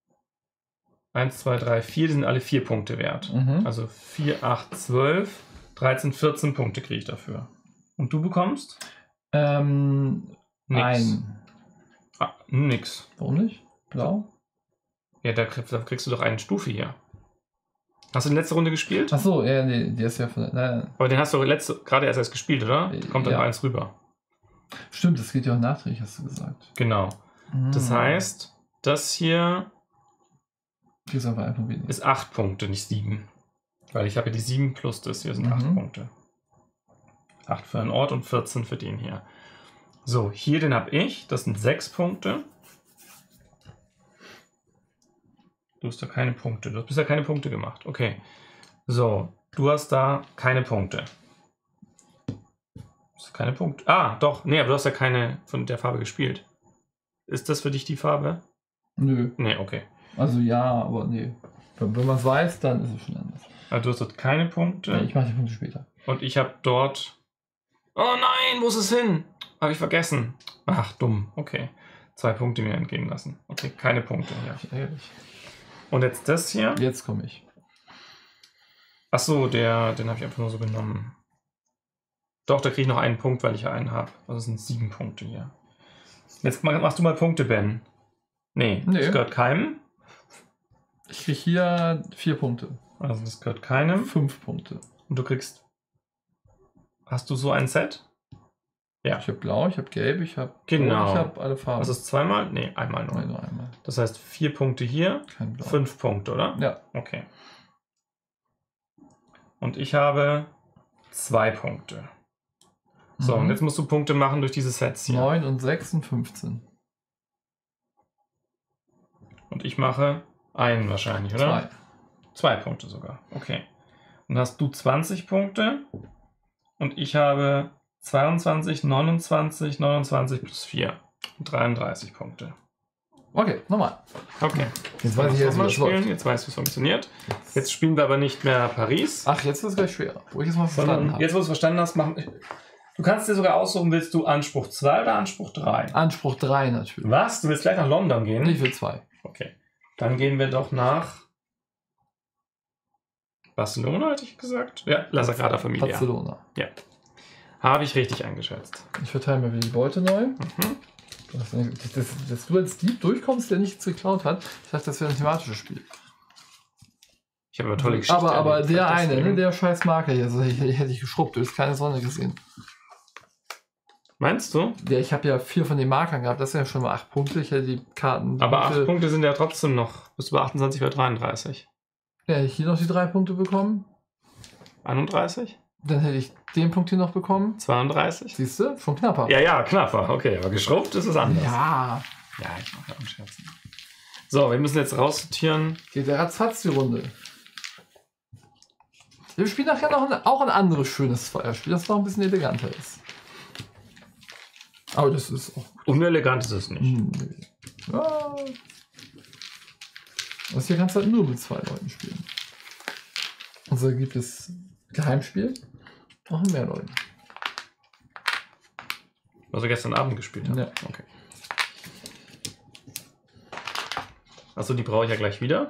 1, 2, 3, 4. Die sind alle 4 Punkte wert. Mhm. Also 4, 8, 12. 13, 14 Punkte kriege ich dafür. Und du bekommst? Nix. Ein. Ah, nix. Warum nicht? Blau? Ja, da kriegst du doch eine Stufe hier. Hast du die letzte Runde gespielt? Achso, ja, nee, der ist ja von. Nein. Aber den hast du gerade erst gespielt, oder? Kommt dann Ja. eins rüber. Stimmt, das geht ja auch nachträglich, hast du gesagt. Genau. Das heißt, das hier Hier ist aber einfach weniger. ist 8 Punkte, nicht 7. Weil ich habe ja die 7 plus das hier sind 8 Punkte. 8 für einen Ort und 14 für den hier. So, hier den habe ich. Das sind 6 Punkte. Du hast da keine Punkte. Du hast bisher keine Punkte gemacht. Okay. So, du hast da keine Punkte. Keine Punkte. Ah, doch. Nee, aber du hast ja keine von der Farbe gespielt. Ist das für dich die Farbe? Nö. Nee, okay. Also ja, aber nee. Wenn man es weiß, dann ist es schon anders. Also du hast dort keine Punkte. Ja, ich mache die Punkte später. Und ich habe dort... Oh nein, wo ist es hin? Habe ich vergessen. Ach, dumm. Okay. 2 Punkte mir entgehen lassen. Okay, keine Punkte. Ja. Ehrlich. Und jetzt das hier. Jetzt komme ich. Achso, den habe ich einfach nur so genommen. Doch, da kriege ich noch einen Punkt, weil ich ja einen habe. Also sind 7 Punkte hier. Jetzt machst du mal Punkte, Ben. Nee, das gehört keinem. Ich kriege hier 4 Punkte. Also das gehört keinem. 5 Punkte. Und du kriegst... Hast du so ein Set? Ja. Ich habe blau, ich habe gelb, ich habe genau. Ich habe alle Farben. Was ist zweimal? Nee, einmal nur. Nein, nur einmal. Das heißt 4 Punkte hier, Kein Blau. 5 Punkte, oder? Ja. Okay. Und ich habe 2 Punkte. So, und jetzt musst du Punkte machen durch diese Sets hier. 9 und 6 und 15. Und ich mache einen wahrscheinlich, oder? 2 Punkte sogar. Okay. Dann hast du 20 Punkte und ich habe 22, 29, 29 plus 4. 33 Punkte. Okay, nochmal. Okay. Jetzt weiß ich jetzt, wie das läuft. Jetzt weißt du, wie es funktioniert. Jetzt spielen wir aber nicht mehr Paris. Ach, jetzt wird es gleich schwerer. Wo ich es mal verstanden habe. Jetzt, wo du es verstanden hast, machen. Du kannst dir sogar aussuchen, willst du Anspruch 2 oder Anspruch 3? Anspruch 3 natürlich. Was? Du willst gleich nach London gehen? Ich will 2. Okay. Dann gehen wir doch nach Barcelona, hätte ich gesagt. Ja, La Sagrada Familia. Barcelona. Ja. Habe ich richtig eingeschätzt. Ich verteile mir wieder die Beute neu. Dass du als Dieb durchkommst, der nichts geklaut hat. Ich dachte, das wäre ein thematisches Spiel. Ich habe aber tolle Geschichte. Aber der eine, ne, der scheiß Marker hier, also hätte ich geschrubbt, du hast keine Sonne gesehen. Meinst du? Ja, ich habe ja 4 von den Markern gehabt, das sind ja schon mal 8 Punkte. Ich hätte die Karten... Aber 8 Punkte sind ja trotzdem noch. Bist du bei 28 oder 33? Ja, hätte ich hier noch die 3 Punkte bekommen. 31? Dann hätte ich den Punkt hier noch bekommen. 32? Siehst du? Schon knapper. Ja, knapper. Okay, aber geschrubbt ist es anders. Ja. Ja, ich mache ja einen Scherz. So, wir müssen jetzt raussortieren. Geht der ratzfatz die Runde. Wir spielen nachher noch auch ein anderes schönes Feuerspiel, das noch ein bisschen eleganter ist. Aber das ist auch... Unelegant ist es nicht. Ja. Das hier kannst du halt nur mit 2 Leuten spielen. Also gibt es Geheimspiel, auch mit mehr Leuten. Was wir gestern Abend gespielt haben? Ja. Okay. Achso, die brauche ich ja gleich wieder.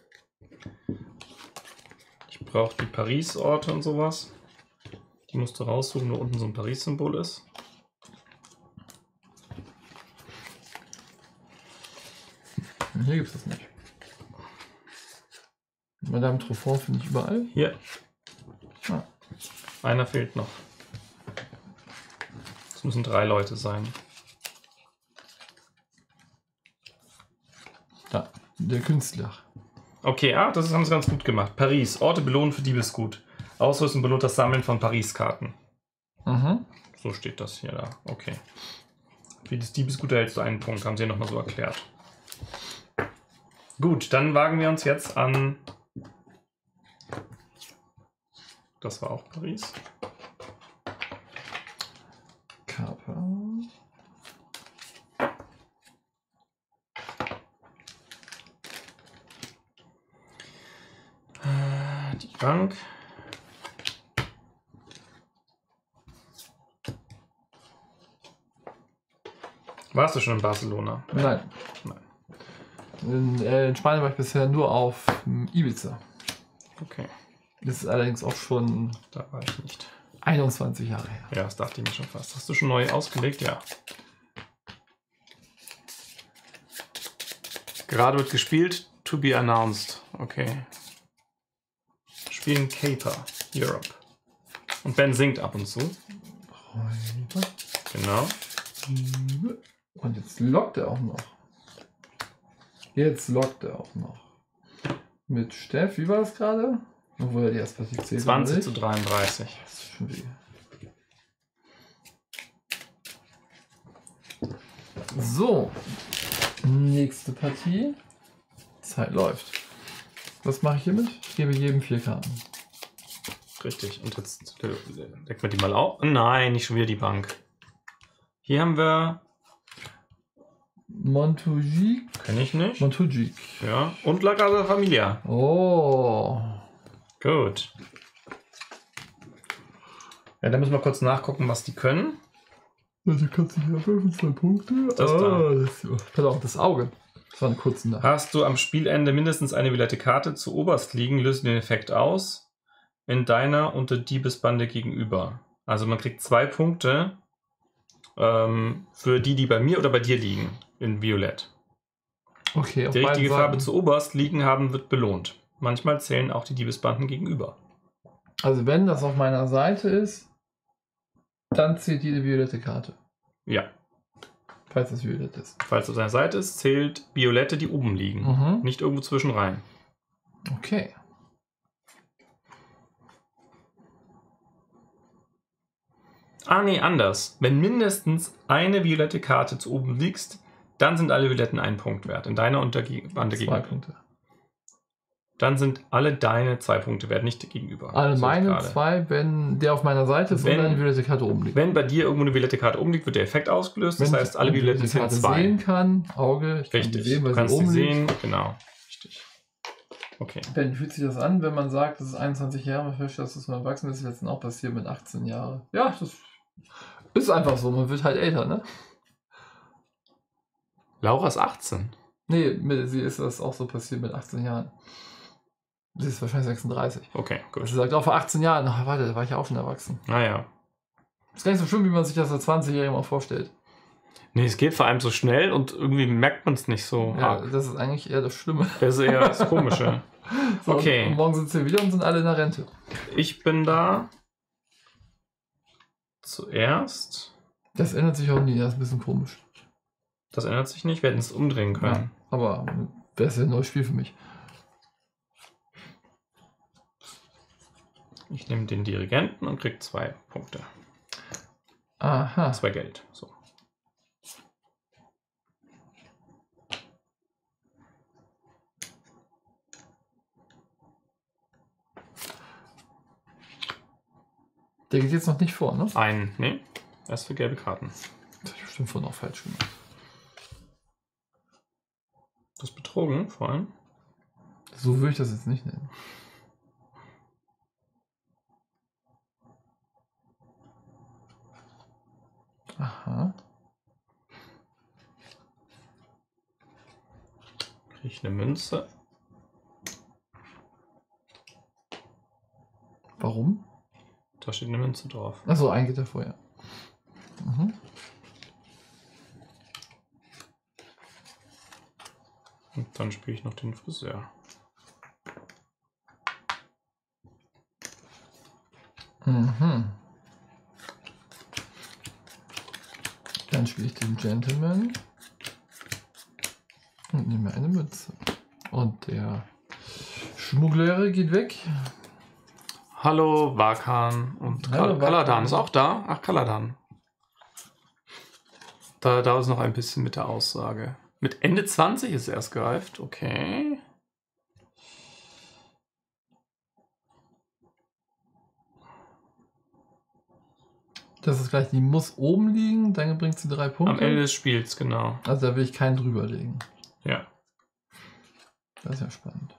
Ich brauche die Paris-Orte und sowas. Die musst du raussuchen, wo unten so ein Paris-Symbol ist. Hier gibt es das nicht. Madame Truffaut finde ich überall. Hier. Ah. Einer fehlt noch. Es müssen 3 Leute sein. Da, der Künstler. Okay, das haben sie ganz gut gemacht. Paris. Orte belohnen für Diebesgut. Ausrüsten belohnt das Sammeln von Paris-Karten. So steht das hier da. Okay. Für das Diebesgut erhältst du einen Punkt. Haben sie ja nochmal so erklärt. Gut, dann wagen wir uns jetzt an... Das war auch Paris. Kaper. Die Bank. Warst du schon in Barcelona? Nein. In Spanien war ich bisher nur auf Ibiza. Okay. Das ist allerdings auch schon Da war ich nicht. 21 Jahre her. Ja, das dachte ich mir schon fast. Hast du schon neu ausgelegt? Ja. Gerade wird gespielt. To be announced. Okay. Spielen Caper. Europe. Und Ben singt ab und zu. Genau. Und jetzt lockt er auch noch. Mit Steff, wie war das gerade? Obwohl er die erste Partie zählt. 20 zu 33. Das ist schon weh. So. Nächste Partie. Zeit läuft. Was mache ich hiermit? Ich gebe jedem 4 Karten. Richtig. Und jetzt decken wir die mal auf. Nein, nicht schon wieder die Bank. Hier haben wir... Montugic. Kenn ich nicht. Montugic. Ja. Und La Casa Familia. Oh. Gut. Ja, da müssen wir kurz nachgucken, was die können. Also kannst du hier abwerfen, 2 Punkte. Das da. Pass auf, das Auge. Das war eine kurze Nacht. Hast du am Spielende mindestens eine violette Karte zu oberst liegen, löst den Effekt aus in deiner und der Diebesbande gegenüber. Also man kriegt 2 Punkte für die bei mir oder bei dir liegen, in Violett. Okay, auf Die richtige beiden Farbe Seiten. zu oberst liegen haben, wird belohnt. Manchmal zählen auch die Diebesbanden gegenüber. Also wenn das auf meiner Seite ist, dann zählt jede violette Karte. Ja. Falls es violett ist. Falls es auf deiner Seite ist, zählt Violette, die oben liegen. Mhm. Nicht irgendwo zwischen rein. Okay. Ah, nee, anders. Wenn mindestens eine violette Karte zu oben liegst, dann sind alle Violetten 1 Punkt wert. In deiner und der Bande 2 gegenüber. Punkte. Dann sind alle deine 2 Punkte wert, nicht gegenüber. Alle So meine gerade. 2, wenn der auf meiner Seite ist Wenn- und eine violette Karte oben liegt. Wenn bei dir irgendwo eine violette Karte oben liegt, wird der Effekt ausgelöst. Das Wenn heißt, ich alle die Violetten sind Karte 2. sehen kann, Auge, ich kann die Richtig. sehen, weil Du kannst sie sie oben liegt. sehen. Genau. Richtig. Okay. Ben, wie fühlt sich das an, wenn man sagt, das ist 21 Jahre, man feststellt, dass man erwachsen ist, letztens auch passiert mit 18 Jahren. Ja, das ist einfach so, man wird halt älter, ne? Laura ist 18. Nee, sie ist das auch so passiert mit 18 Jahren. Sie ist wahrscheinlich 36. Okay, Sie gut. sagt auch vor 18 Jahren, ach warte, da war ich auch schon erwachsen. Naja. Ist gar nicht so schlimm, wie man sich das als 20-Jähriger mal vorstellt. Nee, es geht vor allem so schnell und irgendwie merkt man es nicht so Ja, arg. das ist eigentlich eher das Schlimme. Das ist eher das Komische. So, Okay. Und morgen sitzen wir wieder und sind alle in der Rente. Ich bin da zuerst. Das ändert sich auch nie, das ist ein bisschen komisch. Das ändert sich nicht. Wir hätten es umdrehen Ja, können. aber wäre es ja ein neues Spiel für mich. Ich nehme den Dirigenten und krieg 2 Punkte. Aha. 2 Geld. So. Der geht jetzt noch nicht vor, ne? Nee. Erst für gelbe Karten. Das habe ich bestimmt vorhin auch falsch gemacht. Du hast betrogen vor allem. So würde ich das jetzt nicht nennen. Aha. Krieg ich eine Münze. Warum? Da steht eine Münze drauf. Achso, ein geht davor, ja. Mhm. Und dann spiele ich noch den Friseur. Mhm. Dann spiele ich den Gentleman und nehme eine Mütze. Und der Schmuggler geht weg. Hallo, Vakan und Hallo, Kaladan Vakan. ist auch da. Ach, Kaladan. Da dauert es noch ein bisschen mit der Aussage. Mit Ende 20 ist erst gereift. Okay. Das ist gleich, die muss oben liegen, dann bringt sie 3 Punkte. Am Ende des Spiels, genau. Also da will ich keinen drüber legen. Ja. Das ist ja spannend.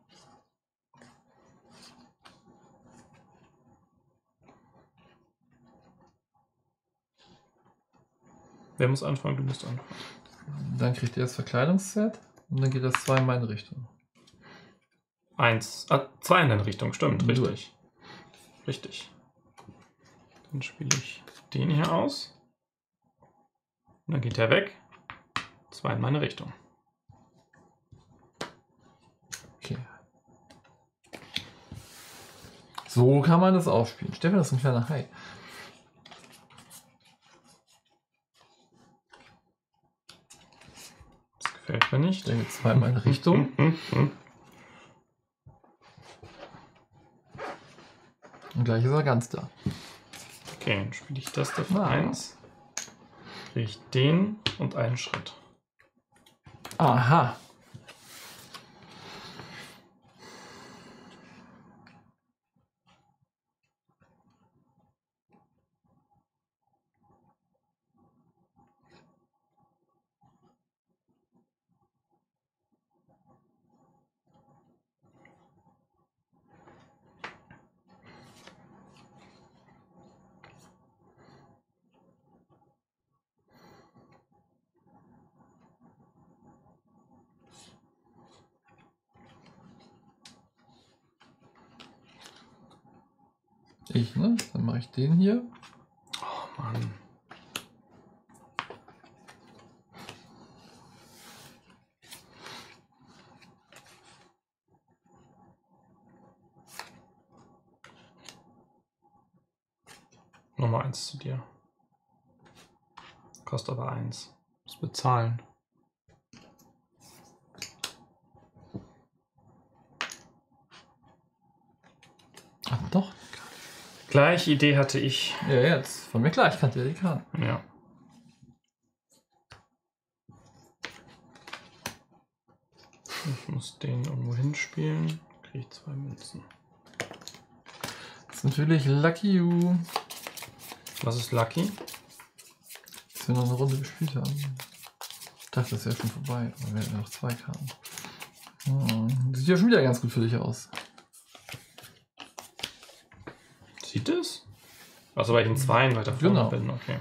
Wer muss anfangen? Du musst anfangen. Dann kriegt ihr das Verkleidungsset und dann geht das 2 in meine Richtung. 2 in deine Richtung, stimmt, Nur. richtig. Richtig. Dann spiele ich den hier aus. Und dann geht er weg. 2 in meine Richtung. Okay. So kann man das auch spielen. Stefan, das ist ein kleiner Hai. Das gefällt mir nicht. Der geht 2 in meine Richtung. Und gleich ist er ganz da. Okay, dann spiele ich das da für Ah. 1. Kriege ich den und einen Schritt. Aha. Ich, ne? Dann mache ich den hier. Oh Mann. Nochmal 1 zu dir. Kostet aber 1. Muss bezahlen. Ach doch. Gleiche Idee hatte ich. Ja, jetzt. Von mir klar, ich kannte ja die Karten. Ja. Ich muss den irgendwo hinspielen. Kriege ich 2 Münzen. Das ist natürlich Lucky You. Was ist Lucky? Dass wir noch eine Runde gespielt haben. Ich dachte, das wäre schon vorbei. Aber wir hatten ja noch 2 Karten. Sieht ja schon wieder ganz gut für dich aus. Sieht es? Achso, weil ich in 2 weiter vorne Genau. bin. Okay.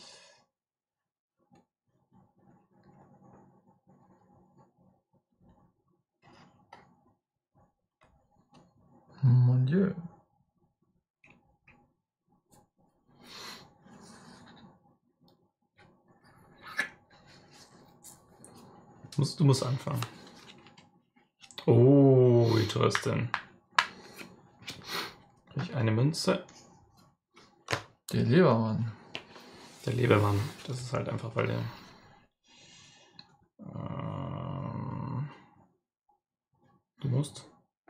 Mon Dieu. Du musst anfangen. Oh, wie teuer ist denn? Krieg ich eine Münze? Der Lebermann. Der Lebemann. Das ist halt einfach, weil der... du musst.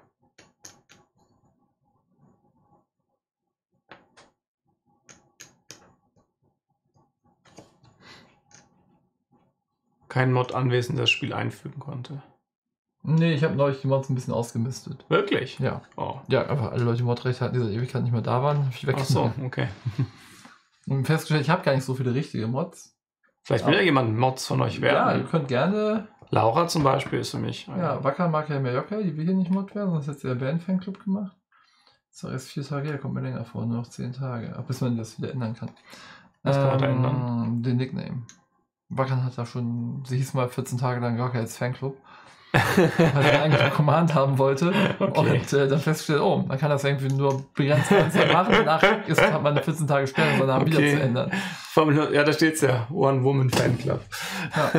Kein Mod anwesend, der das Spiel einfügen konnte. Nee, ich habe neulich die Mods ein bisschen ausgemistet. Wirklich? Ja. Oh. Ja, einfach alle Leute, die Modrechte hatten, die seit Ewigkeit nicht mehr da waren, habe ich Ach weggenommen. so, okay. Und festgestellt, ich habe gar nicht so viele richtige Mods. Vielleicht will ja jemand Mods von euch Ja, werden. ihr könnt gerne. Laura zum Beispiel ist für mich. Ja, Wacker mag ja Mallorca, die will hier nicht Mod werden, sonst hat der Band-Fanclub gemacht. Das war erst 4 Tage her, kommt mir länger vor, nur noch 10 Tage. Ab bis man das wieder ändern kann. Was kann man da ändern? Den Nickname. Wackern hat da schon, sie hieß mal 14 Tage lang Wacker als Fanclub. Weil er eigentlich einen Command haben wollte. Okay. Und dann festgestellt, oh, man kann das irgendwie nur begrenzt machen. Danach hat man 14 Tage später seinen Namen wieder zu ändern. Ja, da steht's ja. One Woman Fanclub. Ja.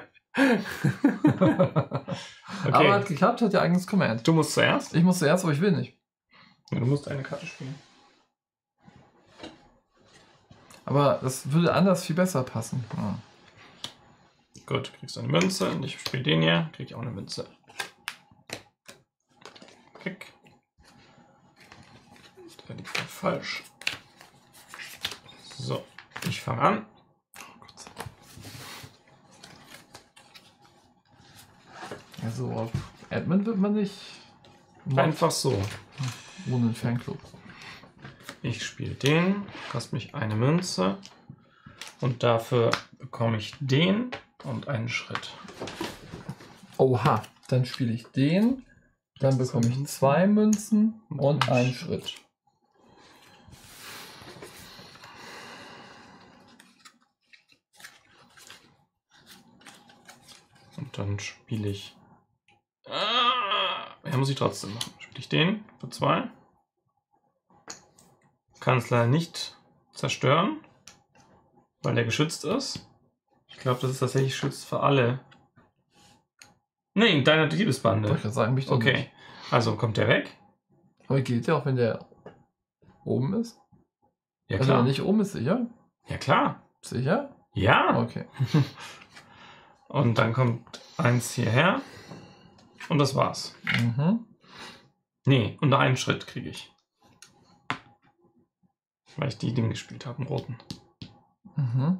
Okay. Aber hat geklappt, hat ja eigenes Command. Du musst zuerst? Ich muss zuerst, aber ich will nicht. Ja, du musst eine Karte spielen. Aber das würde anders viel besser passen. Ja. Gut, kriegst du eine Münze. Und ich spiele den hier. Krieg ich auch eine Münze. Klick. Der liegt dann falsch. So, ich fange an. Also auf Admin wird man nicht Einfach so. ohne einen Fanclub. Ich spiele den, kostet mich eine Münze und dafür bekomme ich den und einen Schritt. Oha, dann spiele ich den, dann bekomme ich 2 Münzen und einen Schritt. Und dann spiele ich... Er muss ich trotzdem machen. Spiele ich den für 2. Kann es leider nicht zerstören, weil der geschützt ist. Ich glaube, das ist tatsächlich schützt für alle. Nee, deine Diebesbande. Wollte ich gerade sagen, mich doch Okay, nicht. also kommt der weg. Aber gilt der auch, wenn der oben ist? Ja, Also wenn klar. er nicht oben ist, sicher? Ja, klar. Sicher? Ja. Okay. Und dann kommt 1 hierher. Und das war's. Mhm. Nee, und noch einen Schritt kriege ich. Weil ich die Dinge gespielt habe, einen roten. Mhm.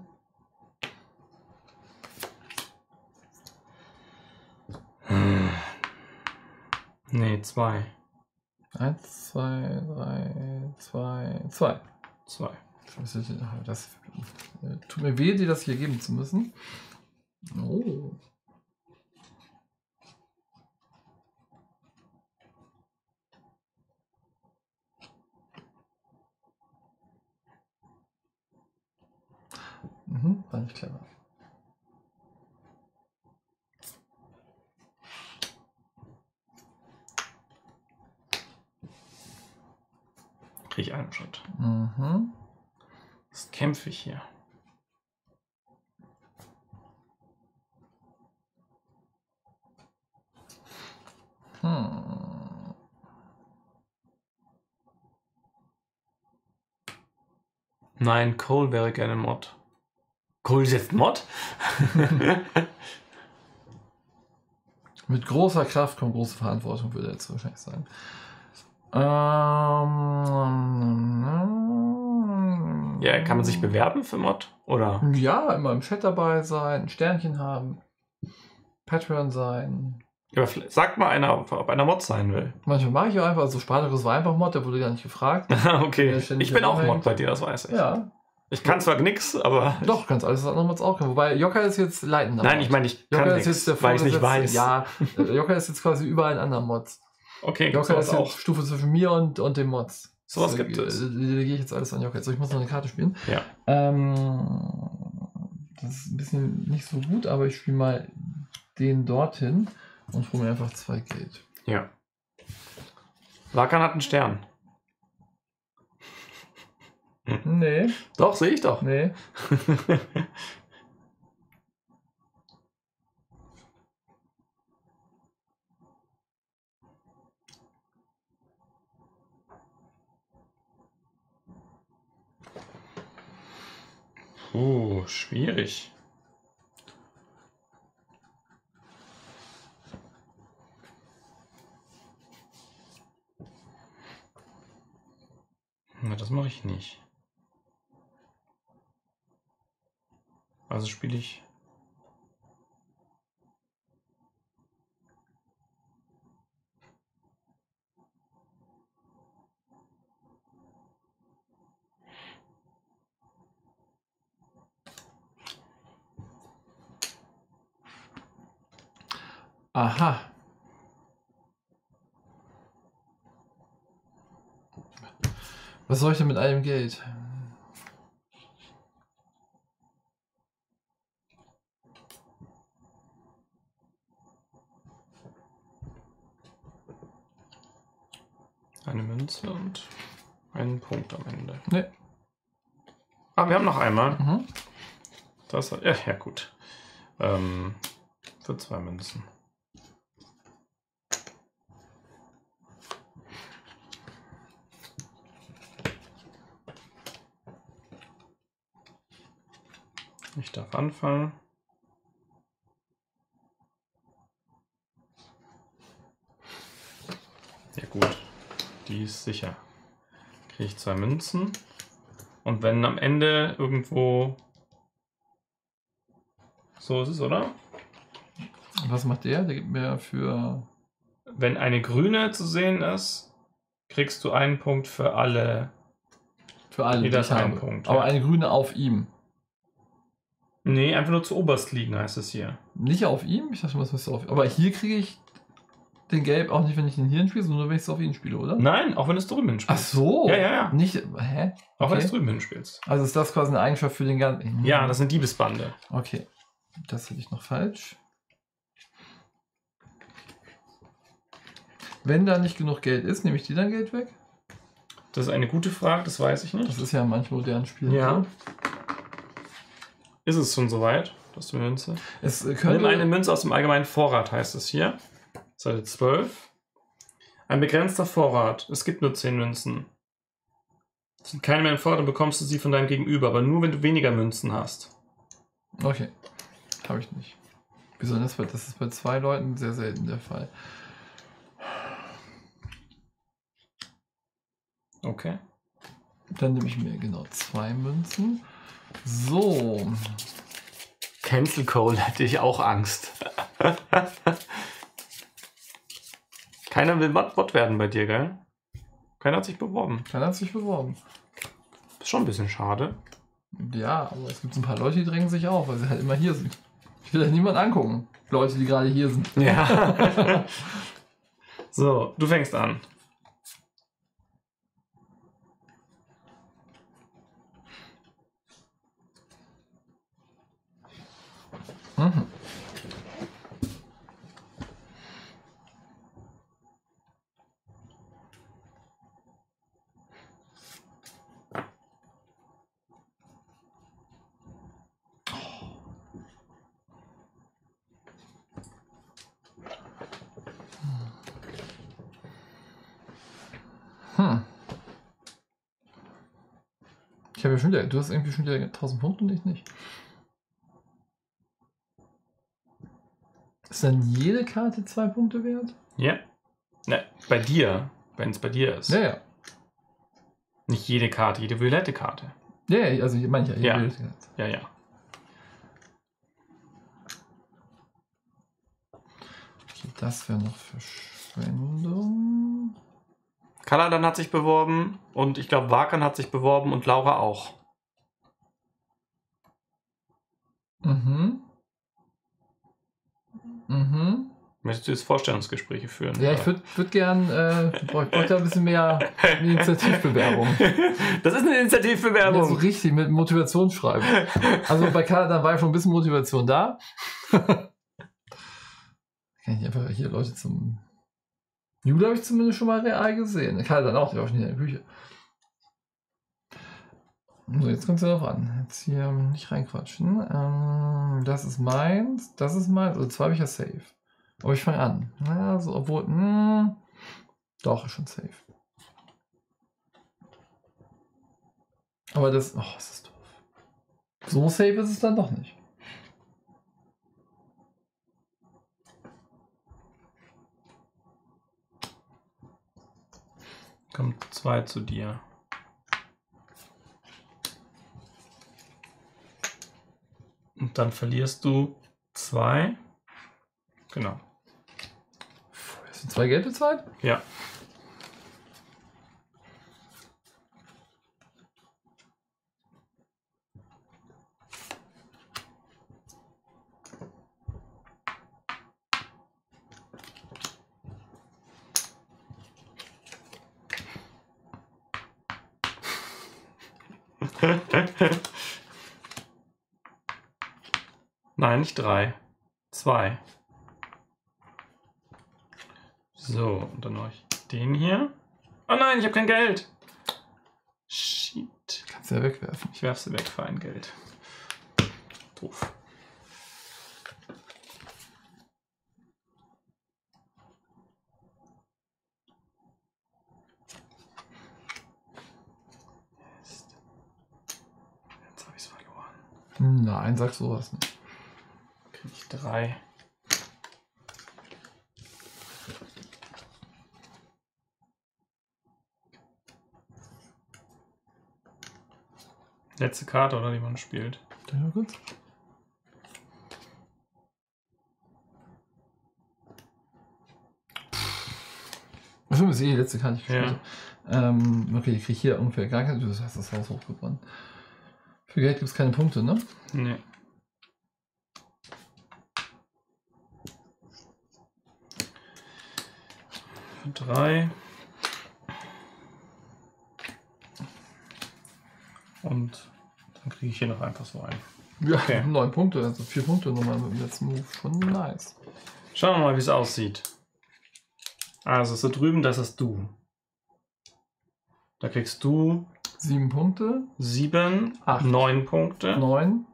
Nee, 2. 1, 2, 3, 2, 2. 2. Das tut mir weh, dir das hier geben zu müssen. Oh. Mhm, war nicht clever. Kriege ich einen Schritt. Mhm. Jetzt kämpfe ich hier. Nein, Cole wäre gerne Mod. Cole ist jetzt Mod? Mit großer Kraft kommt große Verantwortung, würde er jetzt wahrscheinlich sagen. Ja, kann man sich bewerben für Mod? Oder? Ja, immer im Chat dabei sein, ein Sternchen haben, Patreon sein. Ja, sag mal einer, ob einer Mod sein will. Manchmal mache ich auch einfach, also Spartacus war einfach Mod, der wurde gar nicht gefragt. Okay, Ja, ständig ich bin auch rumhängt. Mod bei dir, das weiß ich. Ja, Ich kann zwar nix, aber... doch, kannst alles andere Mods auch können. Wobei Jokka ist jetzt leitender Nein, Mod. ich meine, ich kann Jokka ist nichts, jetzt der weil ich nicht Vorgesetzte. weiß. Ja, Jokka ist jetzt quasi überall in anderen Mods. Okay, gibt's Jokka ist sowas jetzt auch. Stufe zwischen mir und dem Mods. Sowas gibt es. Delegiere ich jetzt alles an Jokka. So, ich muss noch eine Karte spielen. Ja. Das ist ein bisschen nicht so gut, aber ich spiele mal den dorthin und hole mir einfach 2 Geld. Ja. Lakan hat einen Stern. Nee, Doch, sehe ich doch. nee. Schwierig. Na, das mache ich nicht. Also spiele ich... Aha. Was soll ich denn mit einem Geld? Eine Münze und einen Punkt am Ende. Nee. Ah, wir haben noch einmal. Mhm. Das, ja, gut. Für 2 Münzen. Ich darf anfangen. Ja gut, die ist sicher. Kriege ich 2 Münzen. Und wenn am Ende irgendwo... So ist es, oder? Was macht der? Der gibt mir für... Wenn eine grüne zu sehen ist, kriegst du einen Punkt für alle. Für alle, Jeder die ich hat einen habe. Punkt, Aber ja. eine grüne auf ihm. Nee, einfach nur zu oberst liegen heißt es hier. Nicht auf ihm? Ich dachte, das müsste auf ihm. Aber hier kriege ich den Gelb auch nicht, wenn ich den hier spiele, sondern nur, wenn ich es auf ihn spiele, oder? Nein, auch wenn du es drüben Ach hinspielst. so. Ja, ja, ja. Nicht... Hä? Auch wenn du es Okay. drüben hinspielst. Also ist das quasi eine Eigenschaft für den ganzen... Ja, das sind Diebesbande. Okay. Das hätte ich noch falsch. Wenn da nicht genug Geld ist, nehme ich dir dann Geld weg? Das ist eine gute Frage, das weiß ich nicht. Das ist ja in manchen modernen Spielen. Ja. So. Ist es schon soweit? Das ist eine Münze. Es Nimm könnte... eine Münze aus dem allgemeinen Vorrat, heißt es hier. Seite 12. Ein begrenzter Vorrat. Es gibt nur 10 Münzen. Es sind keine mehr im Vorrat, dann bekommst du sie von deinem Gegenüber, aber nur, wenn du weniger Münzen hast. Okay. Habe ich nicht. Wieso? Das ist bei 2 Leuten sehr selten der Fall. Okay. Dann nehme ich mir genau 2 Münzen. So. Cancel Call hätte ich auch Angst. Keiner will Bot werden bei dir, gell? Keiner hat sich beworben. Keiner hat sich beworben. Ist schon ein bisschen schade. Ja, aber es gibt ein paar Leute, die drängen sich auf, weil sie halt immer hier sind. Ich will halt niemand angucken. Leute, die gerade hier sind. Ja. So, du fängst an. Mhm. Ich habe ja schon wieder, du hast irgendwie schon wieder 1000 Punkte und ich nicht. Ist dann jede Karte 2 Punkte wert? Ja. Ne, bei dir, wenn es bei dir ist. Ja, ja. Nicht jede Karte, jede violette Karte. Ja, ja, also manche. Ja. Ja, ja. Okay, das wäre noch Verschwendung. Kaladan hat sich beworben und ich glaube Wakan hat sich beworben und Laura auch. Mhm. Mhm. Möchtest du jetzt Vorstellungsgespräche führen? Ja, ich würd gern, ich bräuchte ein bisschen mehr Initiativbewerbung. Das ist eine Initiativbewerbung. Ja, so richtig mit Motivationsschreiben. Also bei Kaladan war ja schon ein bisschen Motivation da. Kann ich einfach hier Leute zum... Jule habe ich zumindest schon mal real gesehen. Kaladan auch, der war schon in der Küche. So, jetzt kommt es ja noch an. Jetzt hier nicht reinquatschen. Das ist meins, das ist meins. Also 2 habe ich ja safe. Aber ich fange an. Naja, so, obwohl... doch, ist schon safe. Aber das... Oh, das ist doof. So safe ist es dann doch nicht. Kommt 2 zu dir. Und dann verlierst du 2. Genau. Das sind 2 gelbe Zeit? Ja. Nein, nicht 3. 2. So, und dann noch den hier. Oh nein, ich habe kein Geld. Shit. Kannst du ja wegwerfen. Ich werfe sie weg für ein Geld. Doof. Jetzt habe ich es verloren. Nein, sag sowas nicht. Kriege ich 3. Letzte Karte, oder, die man spielt. Ja, gut. Achso, das ist die letzte Karte. Ja. Okay, ich kriege hier ungefähr gar keine. Du hast das Haus hochgewonnen. Für Geld gibt es keine Punkte, ne? Nee. Für 3. Und dann kriege ich hier noch einfach so ein. Ja, Okay. 9 Punkte, also 4 Punkte nochmal mit dem letzten Move. Schon nice. Schauen wir mal, wie es aussieht. Also so drüben, das ist du. Da kriegst du 7 Punkte. 7, 8. 9 Punkte. 9.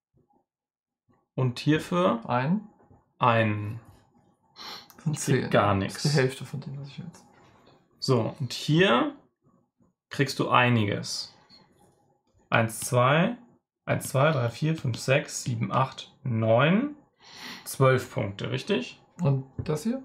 Und hierfür 1. ein. Das sind Ich krieg 10. gar Das nichts. ist die Hälfte von dem, was ich jetzt. So, und hier kriegst du einiges. 1, 2, 1, 2, 3, 4, 5, 6, 7, 8, 9, 12 Punkte, richtig? Und das hier?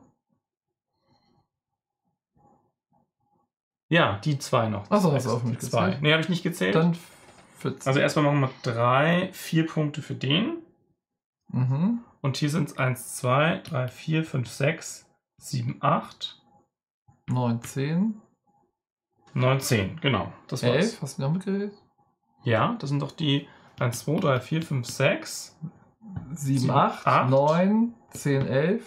Ja, die 2 noch. Achso, hast du auch nicht Zwei. gezählt? Nee, habe ich nicht gezählt. Dann 14. Also erstmal machen wir 3, 4 Punkte für den. Mhm. Und hier sind es 1, 2, 3, 4, 5, 6, 7, 8, 9, 10. 9, 10. Genau, das war's. 11. Hast du noch mitgezählt? Ja, das sind doch die 1, 2, 3, 4, 5, 6. 7, 8, 8. 9, 10, 11.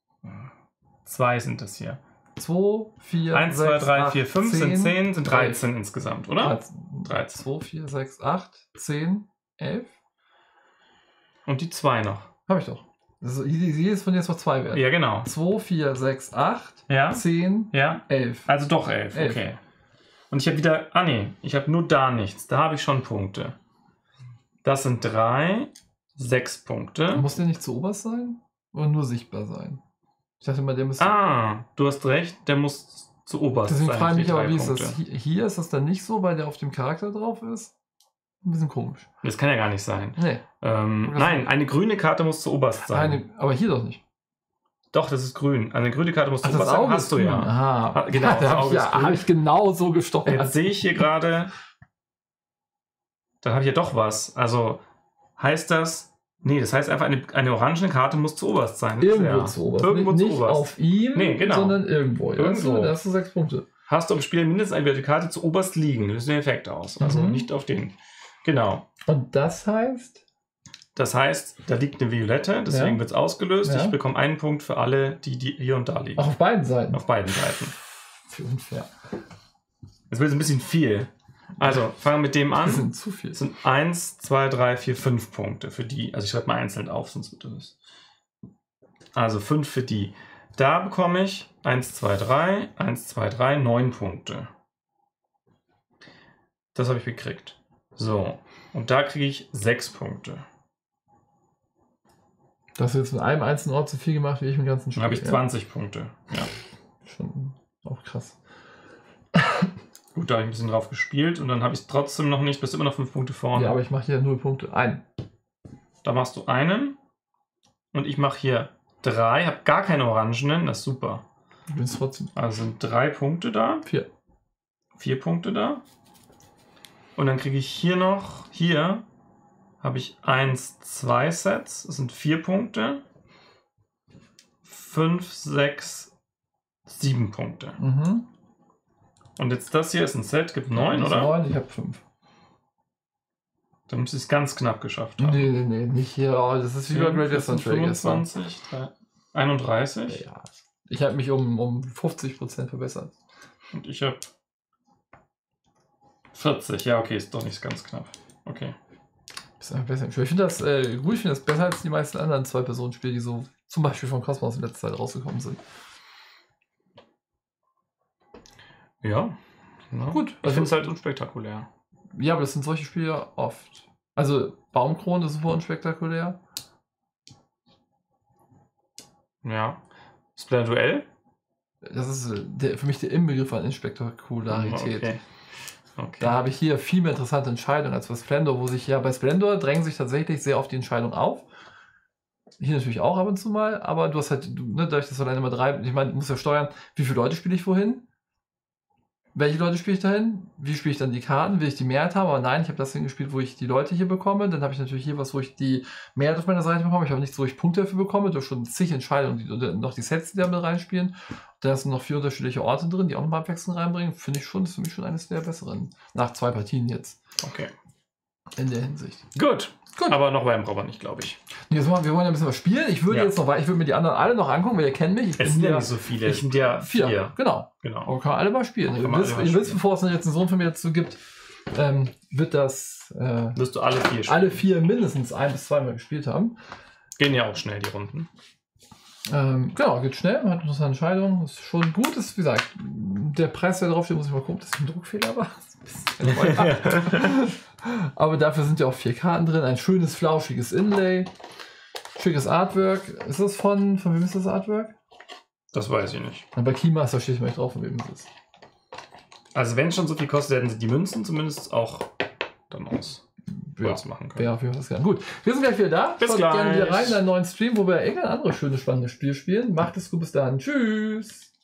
2 sind das hier. 2, 4, 1, 6, 2, 3, 8, 4, 5 sind 10, sind 13 insgesamt, oder? 13. 13. 2, 4, 6, 8, 10, 11. Und die 2 noch. Hab ich doch. Sie ist von jetzt noch 2 wert. Ja, genau. 2, 4, 6, 8, Ja, 10, ja. 11. Also doch 11, 11. okay. Und ich habe wieder, nee, ich habe nur da nichts. Da habe ich schon Punkte. Das sind 3, 6 Punkte. Muss der nicht zu oberst sein? Oder nur sichtbar sein? Ich dachte mal, der müsste. Du hast recht, der muss zu oberst Deswegen sein. frage ich mich die aber, 3 wie ist das? Punkte. Hier ist das dann nicht so, weil der auf dem Charakter drauf ist? Ein bisschen komisch. Das kann ja gar nicht sein. Nee. Nein, eine grüne Karte muss zu oberst sein. Aber hier doch nicht. Doch, das ist grün. Eine grüne Karte muss zu Ach, oberst das sein. Auge Hast ist du grün. ja. Aha. Genau, da das habe Auge ich, ist grün. hab ich genau so gesteuert. Jetzt sehe ich hier gerade, dann habe ich ja doch was. Also heißt das, nee, das heißt einfach, eine orangene Karte muss zu oberst sein. Irgendwo Ja. zu oberst. Irgendwo nicht zu nicht oberst. auf ihm, Nee, genau. sondern irgendwo. Ja, Irgendwo. Da hast du 6 Punkte. Hast du im Spiel mindestens eine Karte zu oberst liegen. Löst den Effekt aus. Also Mhm. nicht auf den. Genau. Und das heißt? Das heißt, da liegt eine Violette, deswegen Ja. wird es ausgelöst. Ja. Ich bekomme einen Punkt für alle, die hier und da liegen. Auch auf beiden Seiten. Auf beiden Seiten. Wie unfair. Jetzt wird es ein bisschen viel. Also, fangen wir mit dem an. Das sind zu viel. Das sind 1, 2, 3, 4, 5 Punkte für die. Also ich schreibe mal einzeln auf, sonst wird das. Also 5 für die. Da bekomme ich 1, 2, 3, 1, 2, 3, 9 Punkte. Das habe ich gekriegt. So. Und da kriege ich 6 Punkte. Das hast du jetzt mit einem einzelnen Ort so viel gemacht, wie ich im ganzen Spiel. Dann habe ich 20 Punkte. Ja. Schon auch krass. Gut, da habe ich ein bisschen drauf gespielt und dann habe ich es trotzdem noch nicht, bist immer noch 5 Punkte vorne. Ja, aber ich mache hier 0 Punkte. Einen. Da machst du einen und ich mache hier 3, habe gar keine Orangenen, das ist super. Du bist trotzdem. Also sind 3 Punkte da, 4. 4 Punkte da. Und dann kriege ich hier noch, hier habe ich 1, 2 Sets, das sind 4 Punkte. 5, 6, 7 Punkte. Mhm. Und jetzt das hier ist ein Set, gibt 9, oder? 9, ich habe 5. Dann muss ich es ganz knapp geschafft haben. Nee, nicht hier. Oh, das ist wie bei Great Western Trail gestern. 25, 31 Ja. Ich habe mich um 50% verbessert. und ich habe 40. Ja, okay, ist doch nicht ganz knapp. Okay. Ist einfach besser. Ich finde das gut, ich finde das besser als die meisten anderen 2-Personen-Spiele, die so zum Beispiel von Cosmos in letzter Zeit rausgekommen sind. Ja. Na, Gut, Ich also- finde es halt unspektakulär. Ja, aber das sind solche Spiele ja oft. Also Baumkrone ist super unspektakulär. Ja. Splinter Duell? Das ist für mich der Inbegriff an Inspektakularität. Okay. Da habe ich hier viel mehr interessante Entscheidungen als bei Splendor, wo sich ja bei Splendor drängen sich tatsächlich sehr oft die Entscheidungen auf. Hier natürlich auch ab und zu mal, aber du hast halt, dadurch, dass du dann immer 3, ich meine, du musst ja steuern, wie viele Leute spiele ich wohin? Welche Leute spiele ich dahin? Wie spiele ich dann die Karten? Will ich die Mehrheit haben? Aber nein, ich habe das gespielt, wo ich die Leute hier bekomme. Dann habe ich natürlich hier was, wo ich die Mehrheit auf meiner Seite bekomme. Ich habe nichts, wo ich Punkte dafür bekomme. Durch schon zig Entscheidungen und noch die Sets, die da mit reinspielen. Da sind noch 4 unterschiedliche Orte drin, die auch nochmal Abwechslung reinbringen. Finde ich schon, das ist für mich schon eines der besseren. Nach 2 Partien jetzt. Okay. In der Hinsicht. Gut. Aber noch beim Robber nicht, glaube ich. Nee, wir wollen ja ein bisschen was spielen. Ich würde jetzt noch, ich würde mir die anderen alle noch angucken, weil ihr kennt mich. Ich Es sind ja nicht so viele. Es sind ja 4. Genau. Genau. Aber kann man alle mal spielen. Kann man alle mal Ihr wisst, bevor es eine Rezension von mir dazu gibt, wird das Wirst du alle 4 spielen. alle 4 mindestens 1 bis 2 Mal gespielt haben. Gehen ja auch schnell die Runden. Genau, geht schnell, man hat noch eine Entscheidung, ist schon gut, ist wie gesagt, der Preis, der draufsteht, muss ich mal gucken, dass das ein Druckfehler war. Aber dafür sind ja auch 4 Karten drin, ein schönes, flauschiges Inlay, schickes Artwork. Ist das von wem ist das Artwork? Das weiß ich nicht. Bei Keymaster steht mal drauf, von wem es ist. Also wenn es schon so viel kostet, hätten sie die Münzen zumindest auch dann aus Holz machen können. Ja, auf jeden Fall gerne. Gut, wir sind gleich wieder da. Bis Schaut gleich. gerne wieder rein in einen neuen Stream, wo wir irgendein anderes schönes, spannendes Spiel spielen. Macht es gut, bis dann. Tschüss.